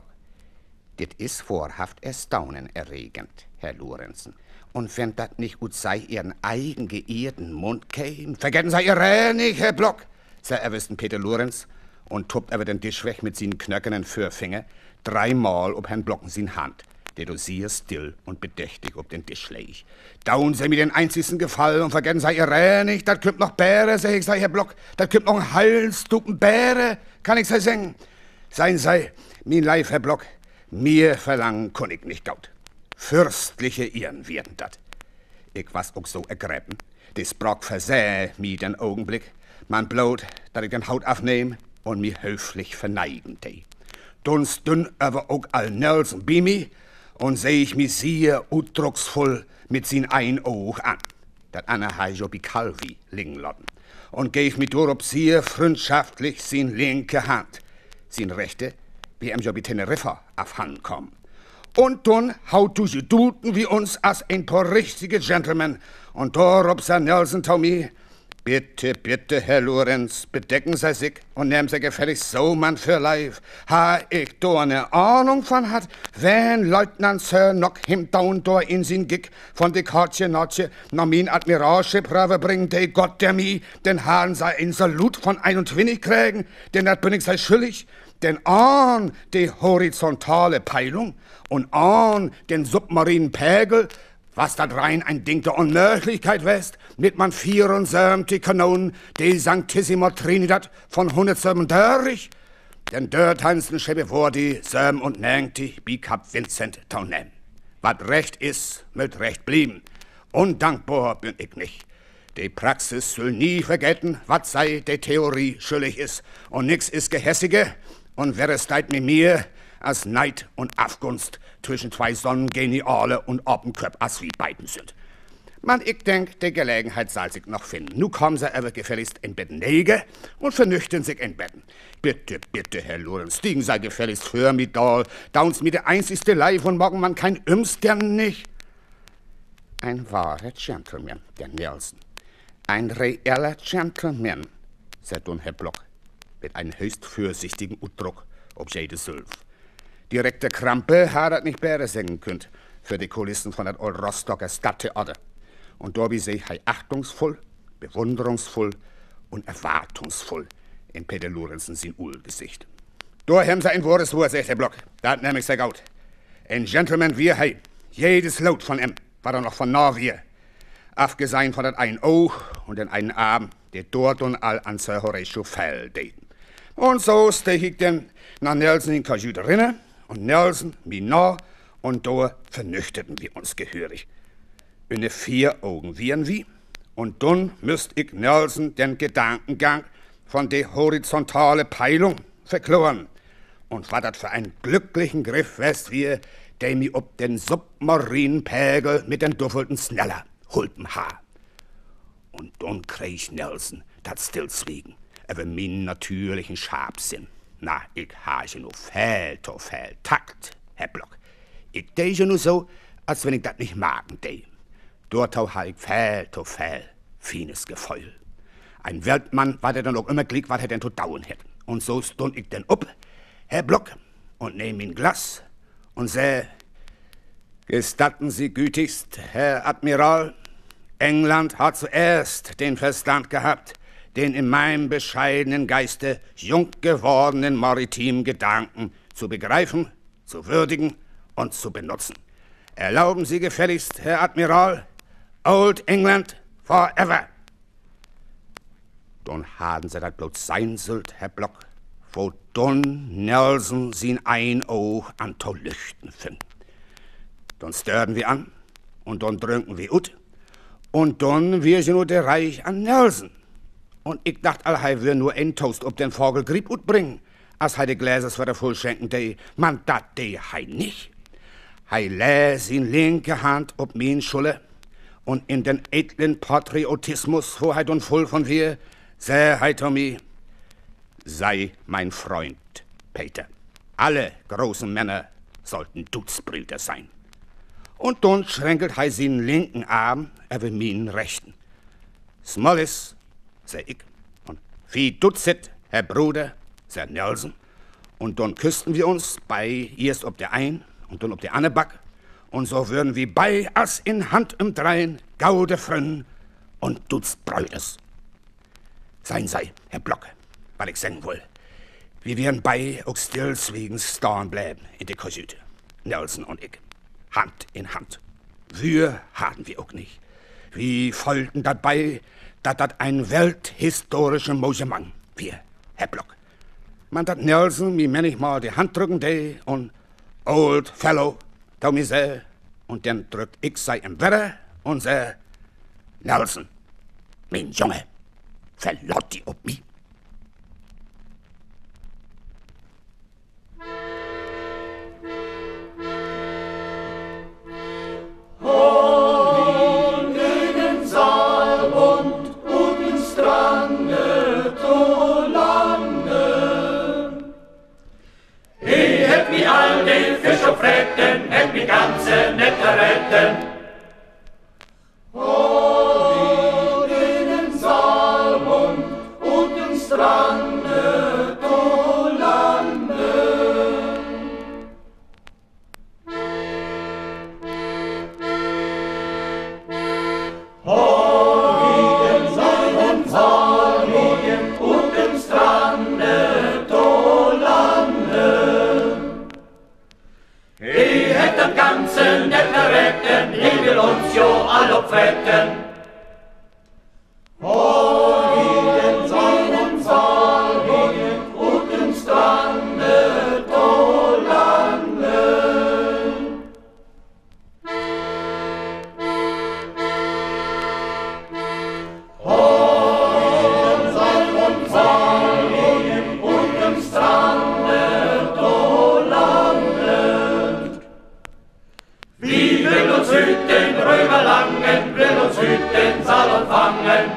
Das ist wahrhaft erstaunenerregend, Herr Lorenzen. Und wenn das nicht ut sei Ihren eigen geehrten Mund käm, vergessen Sie Ihre nicht, Herr Block, sagt erwissten Peter Lorenz und tuppt aber den Tisch weg mit seinen knöckernen Fürfinger 3 Mal ob Herrn Blocken sin Hand, der du sehr still und bedächtig ob den Tisch leg. Daun Sie mir den einzigsten Gefallen und vergessen Sie Ihre nicht, das kümmt noch Bäre, sag ich, Herr Block, das kümmt noch ein Heilstupen Bäre, kann ich sei sagen. Sein sei, min Leif, Herr Block, mir verlangen kann ich nicht gaut. Fürstliche Ehren werden dat. Ich was auch so ergräben. Des Brock versäh mi den Augenblick. Man blot, dat ich den Haut aufnehm und mi höflich verneigen de. Dunst dünn aber auch all Nelson bei mi und seh ich mi sehr utdrucksvoll mit sin ein Auge an. Dat Anna hei jo bi Calvi liegen lotten und gäf mi durch ob sehr freundschaftlich sin linke Hand. Sin rechte, wie em jo bi Teneriffa auf Hand kommen. Und dann haut du sie duten wie uns als ein paar richtige Gentlemen. Und darauf sagt Nelson Tommy, bitte, bitte, Herr Lorenz, bedecken Sie sich und nehmen Sie gefällig so man für live. Ha ich da eine Ahnung von hat, wenn Leutnant Sir noch him down da in sin Gig von de Kartje Notje nach min Admiralship rave bringen, de Gott der mi, den Hahn sei ein Salut von 21 kriegen, denn dat bin ich sei schuldig. Denn an die horizontale Peilung und an den submarinen Pegel, was dat rein ein Ding der Unmöglichkeit west, mit man 74 Kanonen, die Sanctissima Trinidad von 137, denn dort hansen schebe vor die Söm und Nengti bi Kap Vincent Townem. Wat recht is, mit recht blieben. Undankbar bin ich nicht. Die Praxis soll nie vergessen, wat sei de Theorie schuldig is. Und nix is gehässige, und wer es deit mit mir, als Neid und Afgunst zwischen 2 Sonnengeniale und Oppenköp, als wie beiden sind. Man, ich denk, die Gelegenheit soll sich noch finden. Nu kommen sie aber gefälligst in Betten lege und vernüchten sich in Betten. Bitte, bitte, Herr Lorenz, stiegen sei gefälligst für mi doll. Dauns mi der einzigste Leif und morgen man kein Ümstern nicht. Ein wahrer Gentleman, der Nelson. Ein reeller Gentleman, sagt nun Herr Block, mit einem höchst fürsichtigen Utdruck ob jede Sülf. Direkte Krampe hat nicht Bäre singen könnt für die Kulissen von der Old Rostocker Stadttheater. Und da wie sie hei achtungsvoll, bewunderungsvoll und erwartungsvoll in Peter Lorenzen sin Uhl-Gesicht. Da haben sie ein wahres Wort, sagt Herr Block, dat nehm ich sehr gut. Ein Gentleman wie hei, jedes Lot von ihm, war er noch von Norwegen. Abgesehen von dat einen Oog und den einen Abend, der dort und all an Sir Horatio Fell deten. Und so stech ich denn nach Nelson in Kajüte rinne und Nelson mi nah und da vernüchteten wir uns gehörig. In 4 Augen wären wie und dann müsst ich Nelson den Gedankengang von der horizontale Peilung verkloren. Und was dat für ein glücklichen Griff west wir, der mi ob den Submarinenpegel mit den duffelten Sneller hulpen ha. Und dann krieg Nelson dat Stillswegen über min natürlichen Schabsinn. Na, ich habe nur viel Takt, Herr Block. Ich denke nur so, als wenn ich dat nicht magen de. Dort ha ich viel feines Gefühl. Ein Weltmann war der dann auch immer glick, was er denn zu dauern hätte. Und so stund ich denn up, Herr Block, und nehm ihn Glas und seh, gestatten Sie gütigst, Herr Admiral, England hat zuerst den Verstand gehabt, den in meinem bescheidenen Geiste jung gewordenen maritimen Gedanken zu begreifen, zu würdigen und zu benutzen. Erlauben Sie gefälligst, Herr Admiral, Old England forever. Dann haben Sie das bloß sein sollt, Herr Block, wo dann Nelson sin ein Oog an to Lüchten finden. Dann stören wir an und dann drünken wir ut und dann wir sie nur der Reich an Nelson. Und ich dacht allhei wir nur ein Toast ob den Vogel Grieb ut bringen, als hei de Gläsers für der Vollschenken de, man dat de hei nicht. Hei läs in linke Hand ob min Schulle und in den edlen Patriotismus, wo hei dann voll von wir, seh hei Tommy, sei mein Freund, Peter. Alle großen Männer sollten Dutzbrüder sein. Und dann schränkelt hei sin linken Arm über min rechten. Smollis, seh ich, und wie Dutzet, Herr Bruder, seh Nelson. Und dann küssten wir uns bei erst ob der ein und dann ob der andere Back. Und so würden wir bei as in Hand im Dreien gaude Frön und Dutzbrüders. Sein sei, Herr Block, weil ich sagen will. Wir werden bei auch stillswegen stehen bleiben in der Kajüte. Nelson und ich. Hand in Hand. Wir haben wir auch nicht. Wir folgten dabei, dass das ein welthistorischer Mosement wir, Herr Block. Man dat Nelson mir manchmal die Hand drücken de und Old Fellow, da mir seh, und dann drückt ich sei im Wetter und seh, Nelson, mein Junge, verlaut die ob mi. Fretten, hätt mi ganze nette retten. Oh, den Salmund und den Strande, to Lande. Oh, den Salmund, Salmund und den Strande, to Lande. Ich hätt den ganzen nette retten, ich will uns jo alle fretten. Oh, den Salmund, Salmund und den Strande, to Lande. Oh, den Salmund, Salmund und den Strande, to Lande. Wie will uns hüten, Römer langen, will uns hüten, Salon fangen.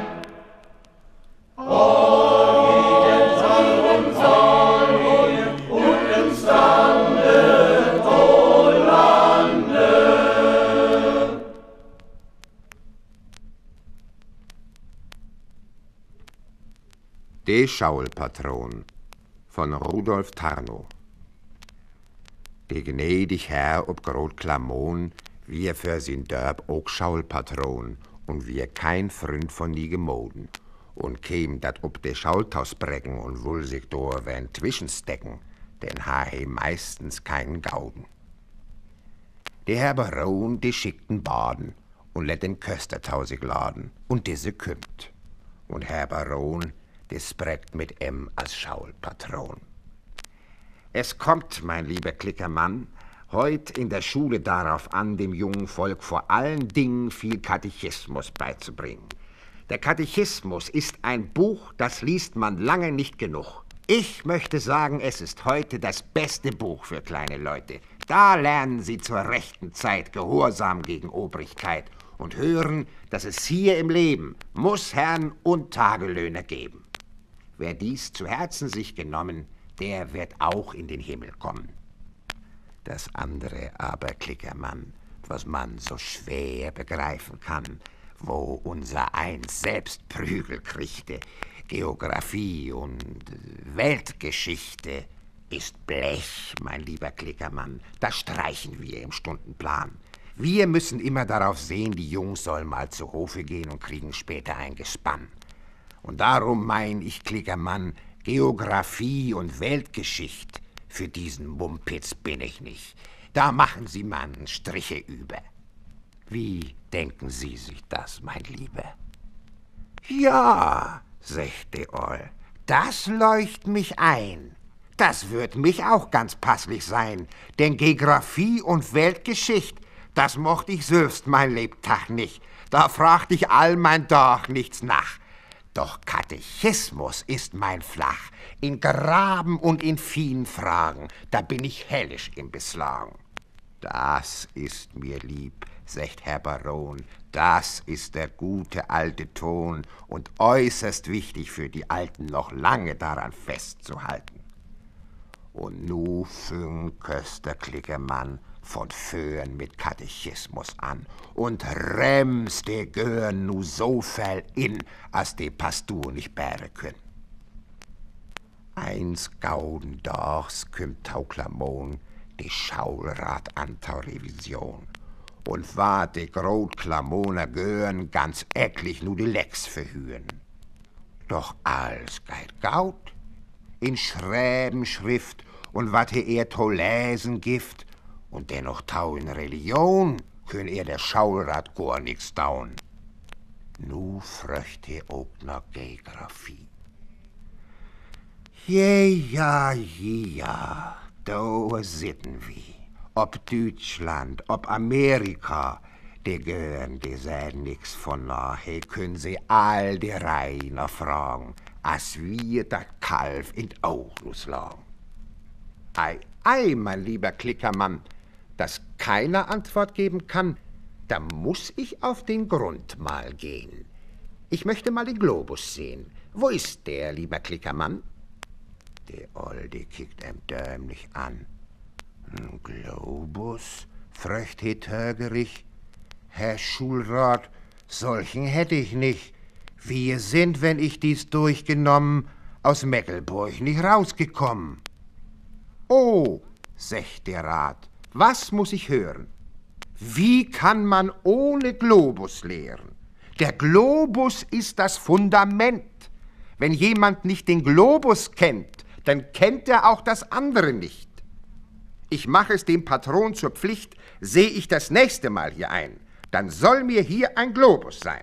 Oh, den Salmund, Salmund und den Strande, to Lande. De Schaulpatron von Rudolf Tarnow. De gnädig Herr ob Grot Klamon, wir für sin Dörp auch Schaulpatron und wir kein Freund von nie gemoden. Und käm dat ob de Schaultaus brecken und wohl sich do wen zwischenstecken, denn ha he meistens keinen Gauden. De Herr Baron, de schickten Baden und let den Köster sich laden. Und diese kümmt. Und Herr Baron, des prägt mit als Schaulpatron. Es kommt, mein lieber Klickermann, heut in der Schule darauf an, dem jungen Volk vor allen Dingen viel Katechismus beizubringen. Der Katechismus ist ein Buch, das liest man lange nicht genug. Ich möchte sagen, es ist heute das beste Buch für kleine Leute. Da lernen sie zur rechten Zeit Gehorsam gegen Obrigkeit und hören, dass es hier im Leben Mussherren und Tagelöhner geben. Wer dies zu Herzen sich genommen, der wird auch in den Himmel kommen. Das andere aber, Klickermann, was man so schwer begreifen kann, wo unser Eins selbst Prügel kriegte, Geographie und Weltgeschichte, ist Blech, mein lieber Klickermann. Das streichen wir im Stundenplan. Wir müssen immer darauf sehen, die Jungs sollen mal zu Hofe gehen und kriegen später ein Gespann. Und darum mein ich, Klickermann, Geographie und Weltgeschichte, für diesen Mumpitz bin ich nicht. Da machen Sie man Striche über. Wie denken Sie sich das, mein Lieber? Ja, sagte Oll, das leucht mich ein. Das wird mich auch ganz passlich sein, denn Geographie und Weltgeschichte, das mocht ich selbst mein Lebtag nicht. Da fragt ich all mein Tag nichts nach. Doch Katechismus ist mein Flach. In Graben und in vielen Fragen, da bin ich hellisch im Beslagen. Das ist mir lieb, sagt Herr Baron, das ist der gute alte Ton und äußerst wichtig für die Alten noch lange daran festzuhalten. Und nu fing Köster Klickermann von Föhren mit Katechismus an und rems de Gören nu so fell in, as de Pastur nicht bäre können. Eins gauden Dachs kümmt Tauklamon, de Schaulrat an Tau Revision. Und war de Grotklamoner Gören ganz ecklich nu de Lecks verhühen. Doch alles geit gaut, in Schräbenschrift und wat er to lesen gift, und dennoch tau in Religion, könn er der Schaulrat gar nix daun. Nu fröcht er auch noch Geographie. Ja, da sitten wir. Ob Deutschland, ob Amerika, de gehören, de sagen nix von nahe, können sie all die Reiner fragen, as wir dat Kalf in Augen lagen. Ei, mein lieber Klickermann, dass keiner Antwort geben kann, da muss ich auf den Grund mal gehen. Ich möchte mal den Globus sehen. Wo ist der, lieber Klickermann? Der Olde kickt dämlich an. Globus? Fröcht het Högerich. Herr Schulrat, solchen hätte ich nicht. Wir sind, wenn ich dies durchgenommen, aus Meckelburg nicht rausgekommen. Oh, sagt der Rat, was muss ich hören? Wie kann man ohne Globus lehren? Der Globus ist das Fundament. Wenn jemand nicht den Globus kennt, dann kennt er auch das andere nicht. Ich mache es dem Patron zur Pflicht, sehe ich das nächste Mal hier ein, dann soll mir hier ein Globus sein.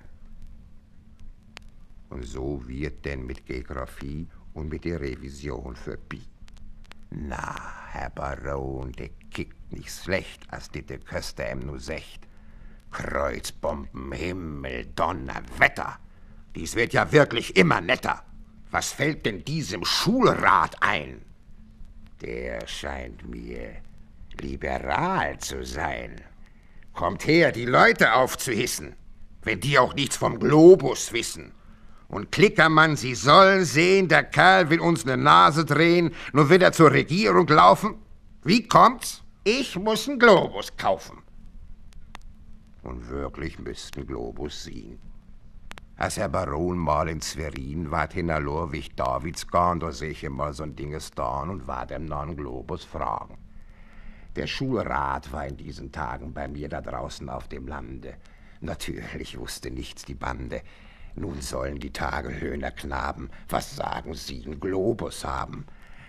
Und so wird denn mit Geographie und mit der Revision für Pi. Na, Herr Baron, der kickt nicht schlecht, als die der Köster nu secht. Kreuzbomben, Himmel, Donner, Wetter. Dies wird ja wirklich immer netter. Was fällt denn diesem Schulrat ein? Der scheint mir liberal zu sein. Kommt her, die Leute aufzuhissen, wenn die auch nichts vom Globus wissen. Und Klickermann, Sie sollen sehen, der Kerl will uns ne Nase drehen, nur will er zur Regierung laufen. Wie kommt's? Ich muss einen Globus kaufen. Und wirklich müssten Globus sehen. Als Herr Baron mal in Zverin wart hinter Lorwig Davids gahn, da seh ich immer so'n Dinges da'n und war dem non Globus fragen. Der Schulrat war in diesen Tagen bei mir da draußen auf dem Lande. Natürlich wusste nichts die Bande. Nun sollen die Tagelöhner Knaben, was sagen Sie, einen Globus haben.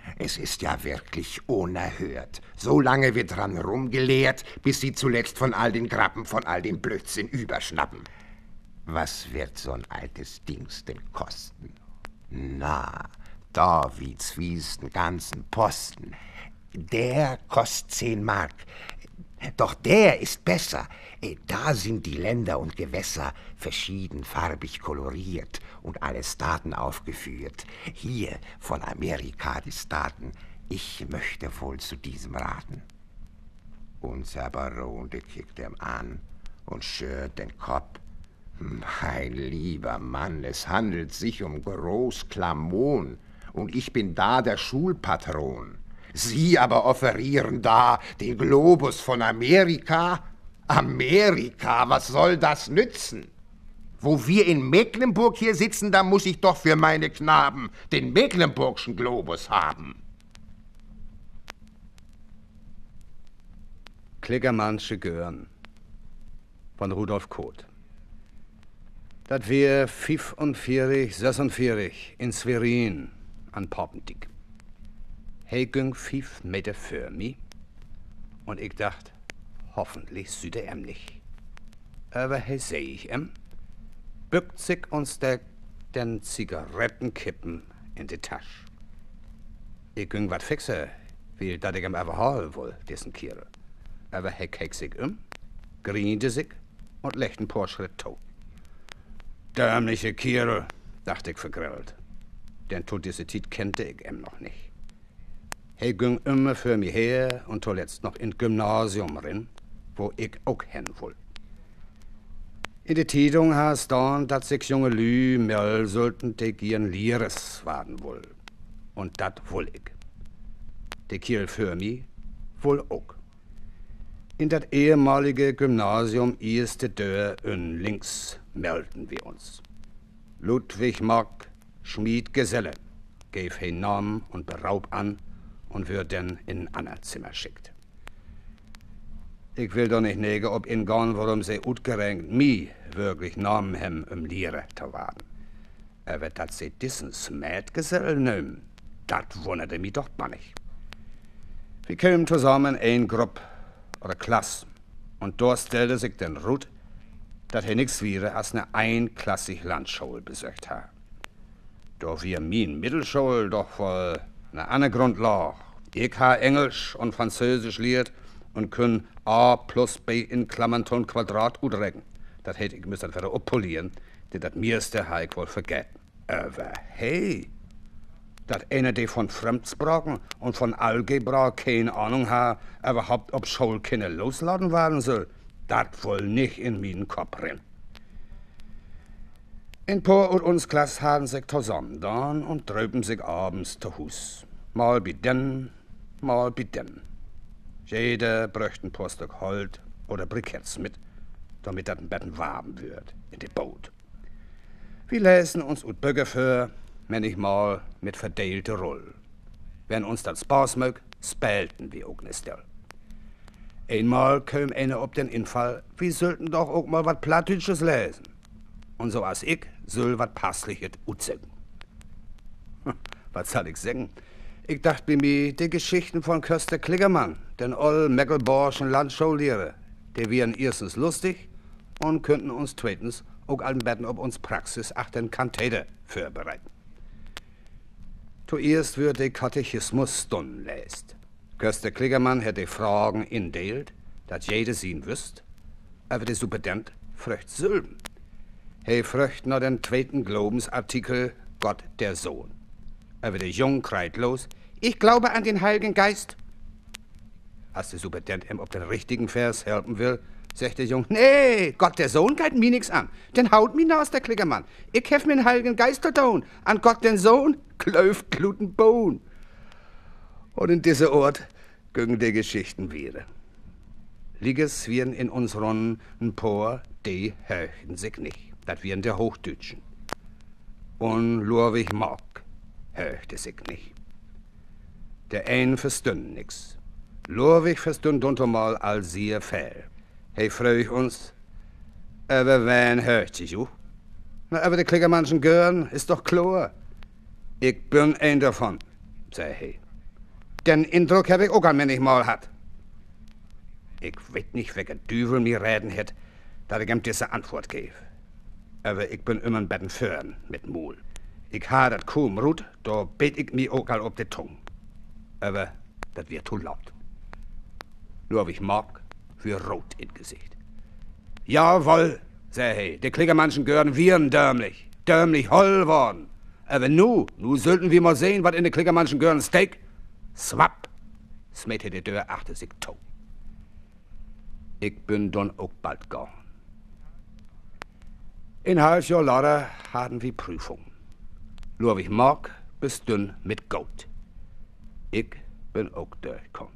Es ist ja wirklich unerhört. So lange wird dran rumgelehrt, bis sie zuletzt von all den Grappen, von all dem Blödsinn überschnappen. Was wird so ein altes Dings denn kosten? Na, da wie Zwiesten ganzen Posten. Der kostet 10 Mark. Doch der ist besser. Da sind die Länder und Gewässer verschiedenfarbig koloriert und alle Staaten aufgeführt. Hier von Amerika die Staaten. Ich möchte wohl zu diesem raten. Unser Baron, der kickt ihm an und schürt den Kopf. Mein lieber Mann, es handelt sich um Großklamon und ich bin da der Schulpatron. Sie aber offerieren da den Globus von Amerika? Amerika, was soll das nützen? Wo wir in Mecklenburg hier sitzen, da muss ich doch für meine Knaben den Mecklenburgschen Globus haben. Klickermannsche Gören von Rudolf Koth. Dat wir 45, 46 in Schwerin an Poppendick. He ging 5 Meter für mich und ich dacht, hoffentlich süd er nicht. Aber he seh ich bückt sich und steckt den Zigarettenkippen in die Tasche. Ich ging wat fixer, wie dat ich überholen woll, diesen Kirre. Aber he keek sich griente sich und legt ein paar Schritt tot. Dämliche Kirre, dachte ich vergrillt. Denn tot diese Tit kennte ich noch nicht. He ging immer für mich her und zuletzt noch in Gymnasium rein, wo ich auch hin wollte. In der Zeitung hast dann, dass sich junge Lü melden sollten, die ihren Lehres werden wohl. Und dat woll ich. Die Kirche für mich wohl auch. In das ehemalige Gymnasium erste Tür und links melden wir uns. Ludwig Mark, Schmied Geselle, gave he Namen und Beraub an und wird dann in ein anderes Zimmer schickt. Ich will doch nicht nege, ob in gone, warum sie utgerenkt mi wirklich Namen hem Lehre zu werden. Aber dass sie diesen Smädgesell nehmen, dat wunderte mich doch nicht. Wir kamen zusammen ein Gruppe oder Klasse und dort stellte sich den Rut, dass er nix wäre als eine einklassig Landschule besucht hat. Doch wir min Mittelschule doch voll eine andere Grundlage. Ich ha Englisch und Französisch lehrt und können A plus B in Klammern ton Quadrat udregen. Das hätte ich müssen wieder oppolieren, denn das meiste ha ich wohl vergessen. Aber hey, dass einer, der von Fremdsprachen und von Algebra keine Ahnung hat, überhaupt ob Schulkinder losladen werden soll, das wohl nicht in meinen Kopf rein. Ein paar und uns Klasse haben sich zusammen dann und drüben sich abends zu Hus. Mal bei den, mal bei den. Jeder bräuchte ein paar Stück Holz oder Briketts mit, damit das ein Betten warm wird in dem Boot. Wir lesen uns ut Böcke für, manchmal mit verdeelte Roll. Wenn uns das Spaß mögt, spälten wir auch ne Stell. Einmal kam einer ob den Infall, wir sollten doch auch mal wat Plattdütsches lesen. Und so als ich soll wat Passliches utzegen. Was soll ich sagen? Ich dachte bei mir, die Geschichten von Köster Klickermann, den oll Meckelborschen Landschaulehrer, die wären erstens lustig und könnten uns zweitens auch allen Betten ob uns Praxis achten Kantäter vorbereiten. Zuerst wird der Katechismus stunden läst. Köster Klickermann hätte Fragen indeelt, dass jeder sehen wüsst, aber der Superintendent fröcht Sylben. Er fröcht nach den zweiten Glaubensartikel Gott der Sohn. Aber der Jung kreit los, ich glaube an den Heiligen Geist. Als der Superintendent ihm auf den richtigen Vers helfen will, sagt der Jung, nee, Gott der Sohn geht mir nix an. Den haut mir aus der Klickermann. Ich hef mir den Heiligen Geist zu tun. An Gott den Sohn klöft gluten Bohn. Und in dieser Ort gingen die Geschichten wieder. Lieges wären in unseren ein paar, die höchten sich nicht. Das wären der Hochdeutschen. Und Ludwig Mark höchte sich nicht. Der ein verstund nix. Ludwig verstund untermal all sehr viel. Hey, fröch uns, aber wen hört sich auch? Na, aber der Klickermannschen Gören ist doch klar. Ich bin ein davon, sei he. Den Eindruck hab ich auch an manchmal hat. Ich weet nicht, welcher Düvel mir reden hätt, dass ich ihm diese Antwort gebe. Aber ich bin immer ein Betten führen mit Mul. Ich ha dat kaum Rut, da bet ich mi auch all ob de Tung. Aber das wird zu laut. Nur ob ich mag, für rot in Gesicht. Jawohl, seh he, de Klickermannschen gehören wir'n dämlich holl worden. Aber nu sollten wir mal sehen, was in de Klickermannschen gehören Steak. Swapp, smet he de Dörr achter sich to. Ich bin dann auch bald gone. In halb Jahr later hatten wir Prüfung. Nur ob ich mag, bis dünn mit Gold. Ich bin auch durchgekommen.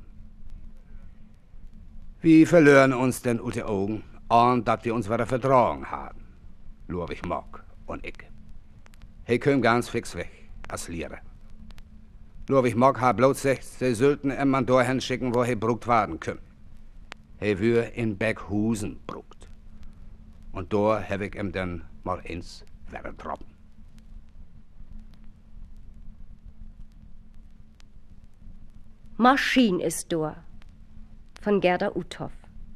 Wir verlören uns denn ut die Augen, und dass wir uns wieder vertragen haben. Nur ob ich mag und ich. He köm ganz fix weg, als Lehrer. Nur ob ich mag, ha bloß gesagt, sie sollten ihm man dahin schicken, wo he brugt werden können. He wür in Berghusen brugt. Und da hab ich ihm dann mal eins weggetroffen. Maschin ist da. Von Gerda Uthoff.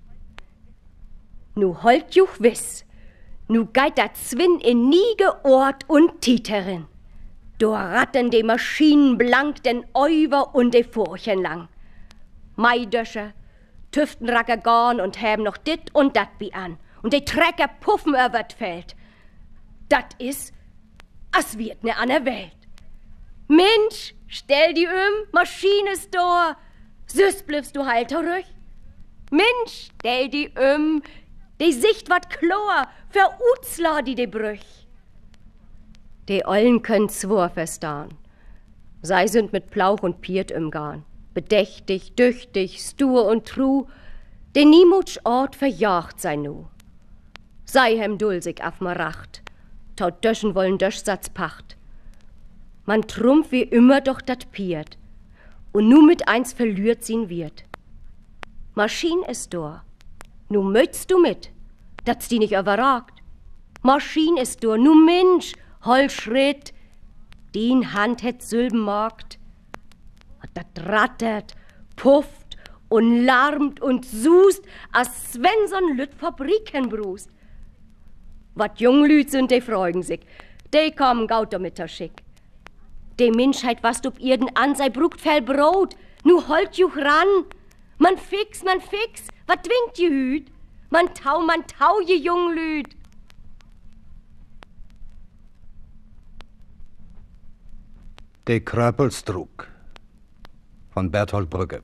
Nu holt juch wiss, nu geit dat Zwin in niege Ort und Titerin. Da ratten de Maschinen blank den Euwer und de Furchen lang. Maidösche, Tüftenracker gorn und haben noch dit und dat wie an. Und de Trecker puffen über dat Feld. Dat is, as wird ne an der Welt. Mensch, stell die Maschine ist da. Süß bliffst du halt ruhig. Mensch, stell die die Sicht wat chlor, für Utzler die de Brüch. Die Ollen können zwar verstahn. Sei sind mit Plauch und Piert im Garn. Bedächtig, düchtig, stur und true, den niemutsch Ort verjagt sei nu. Sei hem dulsig af maracht, taut döschen wollen Döschsatz pacht. Man trumpf wie immer doch dat Piert, und nu mit eins verlührt sin wird. Maschin ist da, nu möchtst du mit, dat's die nicht überragt. Maschin ist da, nu Mensch, hol Schritt, den Hand het Sülbenmarkt. Dat rattert, pufft und larmt und sust, als wenn so'n Lüt Fabriken brust. Wat Junglüt sind, de freugen sich, de kommen gaut damit der Schick. De Menschheit, was ob Erden an sei brugt fel Brot, nu holt juch ran. Man fix, wat winkt je Hüt? Man tau, je Junglüt. De Kröpelstrug von Berthold Brücke.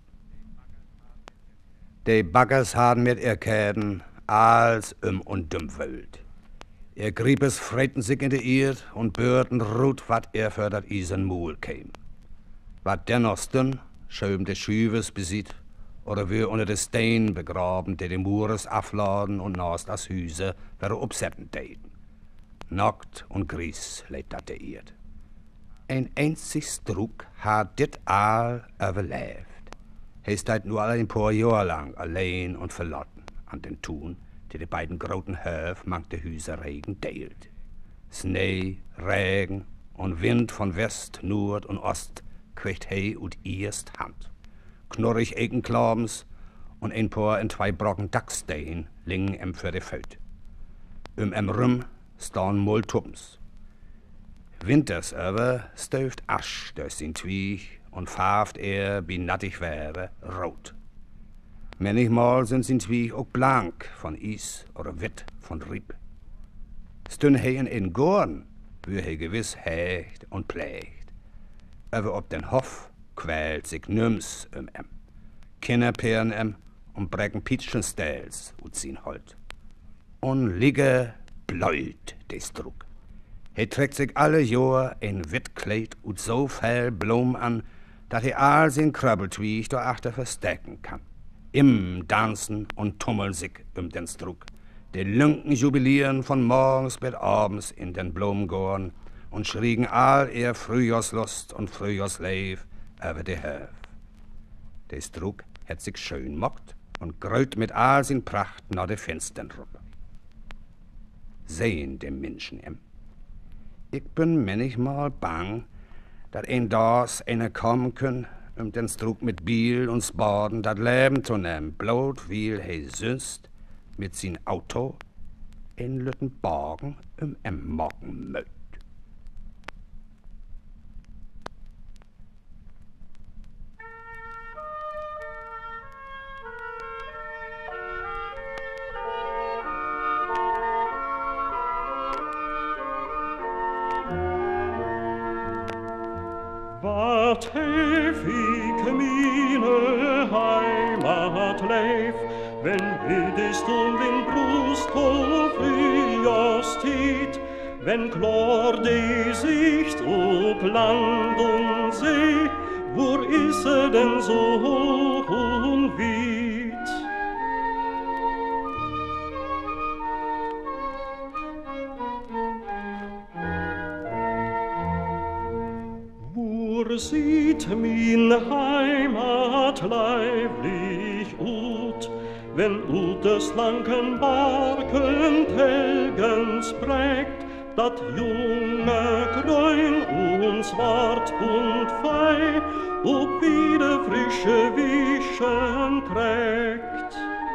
De Baggers haben mit ihr Käden als und Welt. Ihr Griebes freten sich in die Erd und börden rut, wat er für dat Isen Muhl käm. Wat dennoch stün, schöm de Schüves besieht, oder wir unter de Stein begraben, de Mures afladen und nas das Hüse, wer upsetten täten. Nackt und gries lebt dat de Erd. Ein einzig Strug hat dit all überlebt. He steht nur ein paar Jahre lang allein und verlotten an den Tun, die beiden großen Höf mang de Hüse Regen teilt. Schnee, Regen und Wind von West, Nord und Ost kriegt he und erst Hand. Knurrig Egenklabens und ein paar in 2 Brocken Dachstein lingen em für de Föt. Rum staan Moltuppens. Winters aber stöft Asch durch sin Twieg und farft wie nattig wäre, rot. Manchmal sind sin Twieg auch blank von Is oder witt von Rieb. Stün he in Gorn, wür he gewiss hecht und pflegt. Aber ob den Hof quält sich nüms Kinder peeren und brecken Pitschenstels ut sin Holt. Und ligge bläut des Druck. He trägt sich alle Jahr ein Wittkleid und so viel Blum an, dass he all sin Krabbeltwieg darachter verstecken kann. Im Tanzen und tummeln sich den Struck. Die Lünken jubilieren von morgens bis abends in den Blumengorn und schriegen all ihr Frühjahrslust und Frühjahrsleif über die Höf. Der Struck hat sich schön mockt und grölt mit all sin Pracht nach de Fenstern rup. Sehen dem Menschen em. Ich bin manchmal bang, dass ein das einer kommen können, den Strug mit Biel und Spaden dat Leben zu nehmen, bloot weil he sonst mit sin Auto in Lüttenborgen Morgen mögt. Wat hef ik meine Heimat leif, wenn widest um den Brust auf Frühjahrstied, wenn klar die Sicht ob Land und See, wo ist denn so hoch und weit? Sieht min Heimat leiblich ut, wenn ut des langen Barken Telgens prägt, dat junge Grün uns wart und fei, ob wieder frische Wischen trägt.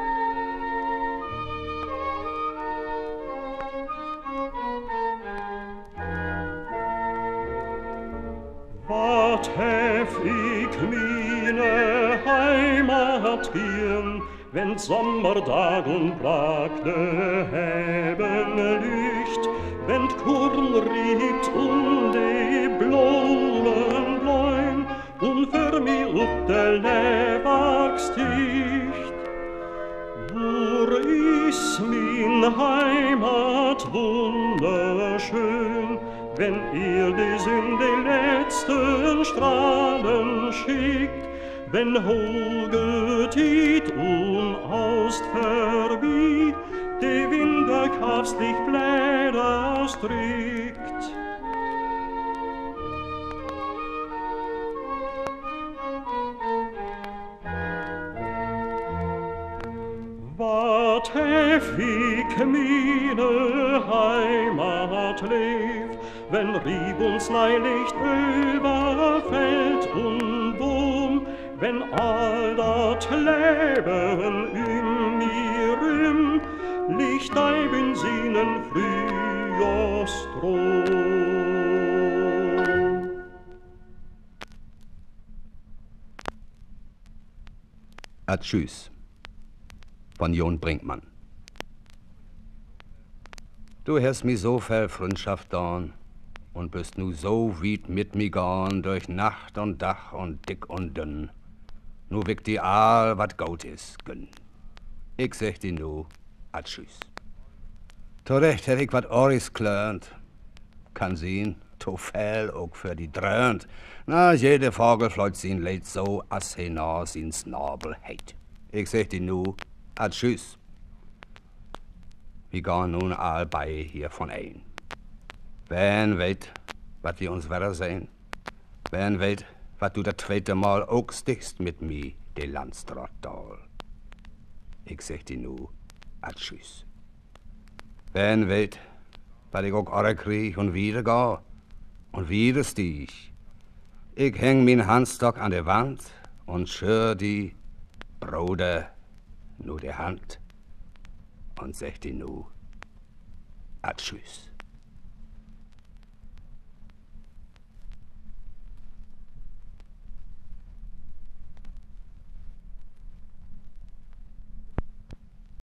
Wat hef ik meine Heimat gehen, wenn Sommerdag und Bragde heben Licht, wenn Korn riebt und die Blumen bläun und für mich up der Lebergs dicht. Wo ist min Heimat wunderschön, wenn ihr des in die letzten Strahlen schickt, wenn hochgetiet und aust verwie, die Winter kafstlich Blätter strickt. Wat hef ik meine Heimat lebt, wenn Rieb uns Neilicht überfällt und Boom, wenn all dat Leben in mir rum, Licht ein Benzinen Frühjahrstrom. Tschüss von Jon Brinkmann. Du hast mi so viel Freundschaft dorn und bist nu so weit mit mi gorn durch Nacht und Dach und dick und dünn. Nu wick die all wat gut is, gönn. Ich sag di nu, tschüss. Zurecht hätt ich wat Oris klörnt. Kann sehen, to viel auch für die dröhnt. Na, jede Vogel fleut sin Leid so, as he na sin Snabel heit. Ich sag di nu, tschüss. Wir gehen nun all bei hier von ein. Wen weet, wat wir uns wieder sehen? Wen weet, wat du das zweite Mal auch stichst mit mir, de Landstraßdal? Ich sag dir nu, tschüss. Wen weet, wat ich auch arre krieg und wieder geh und wieder stieg. Ich häng min Handstock an der Wand und schör die Bruder nur der Hand und sag dir nu, tschüss.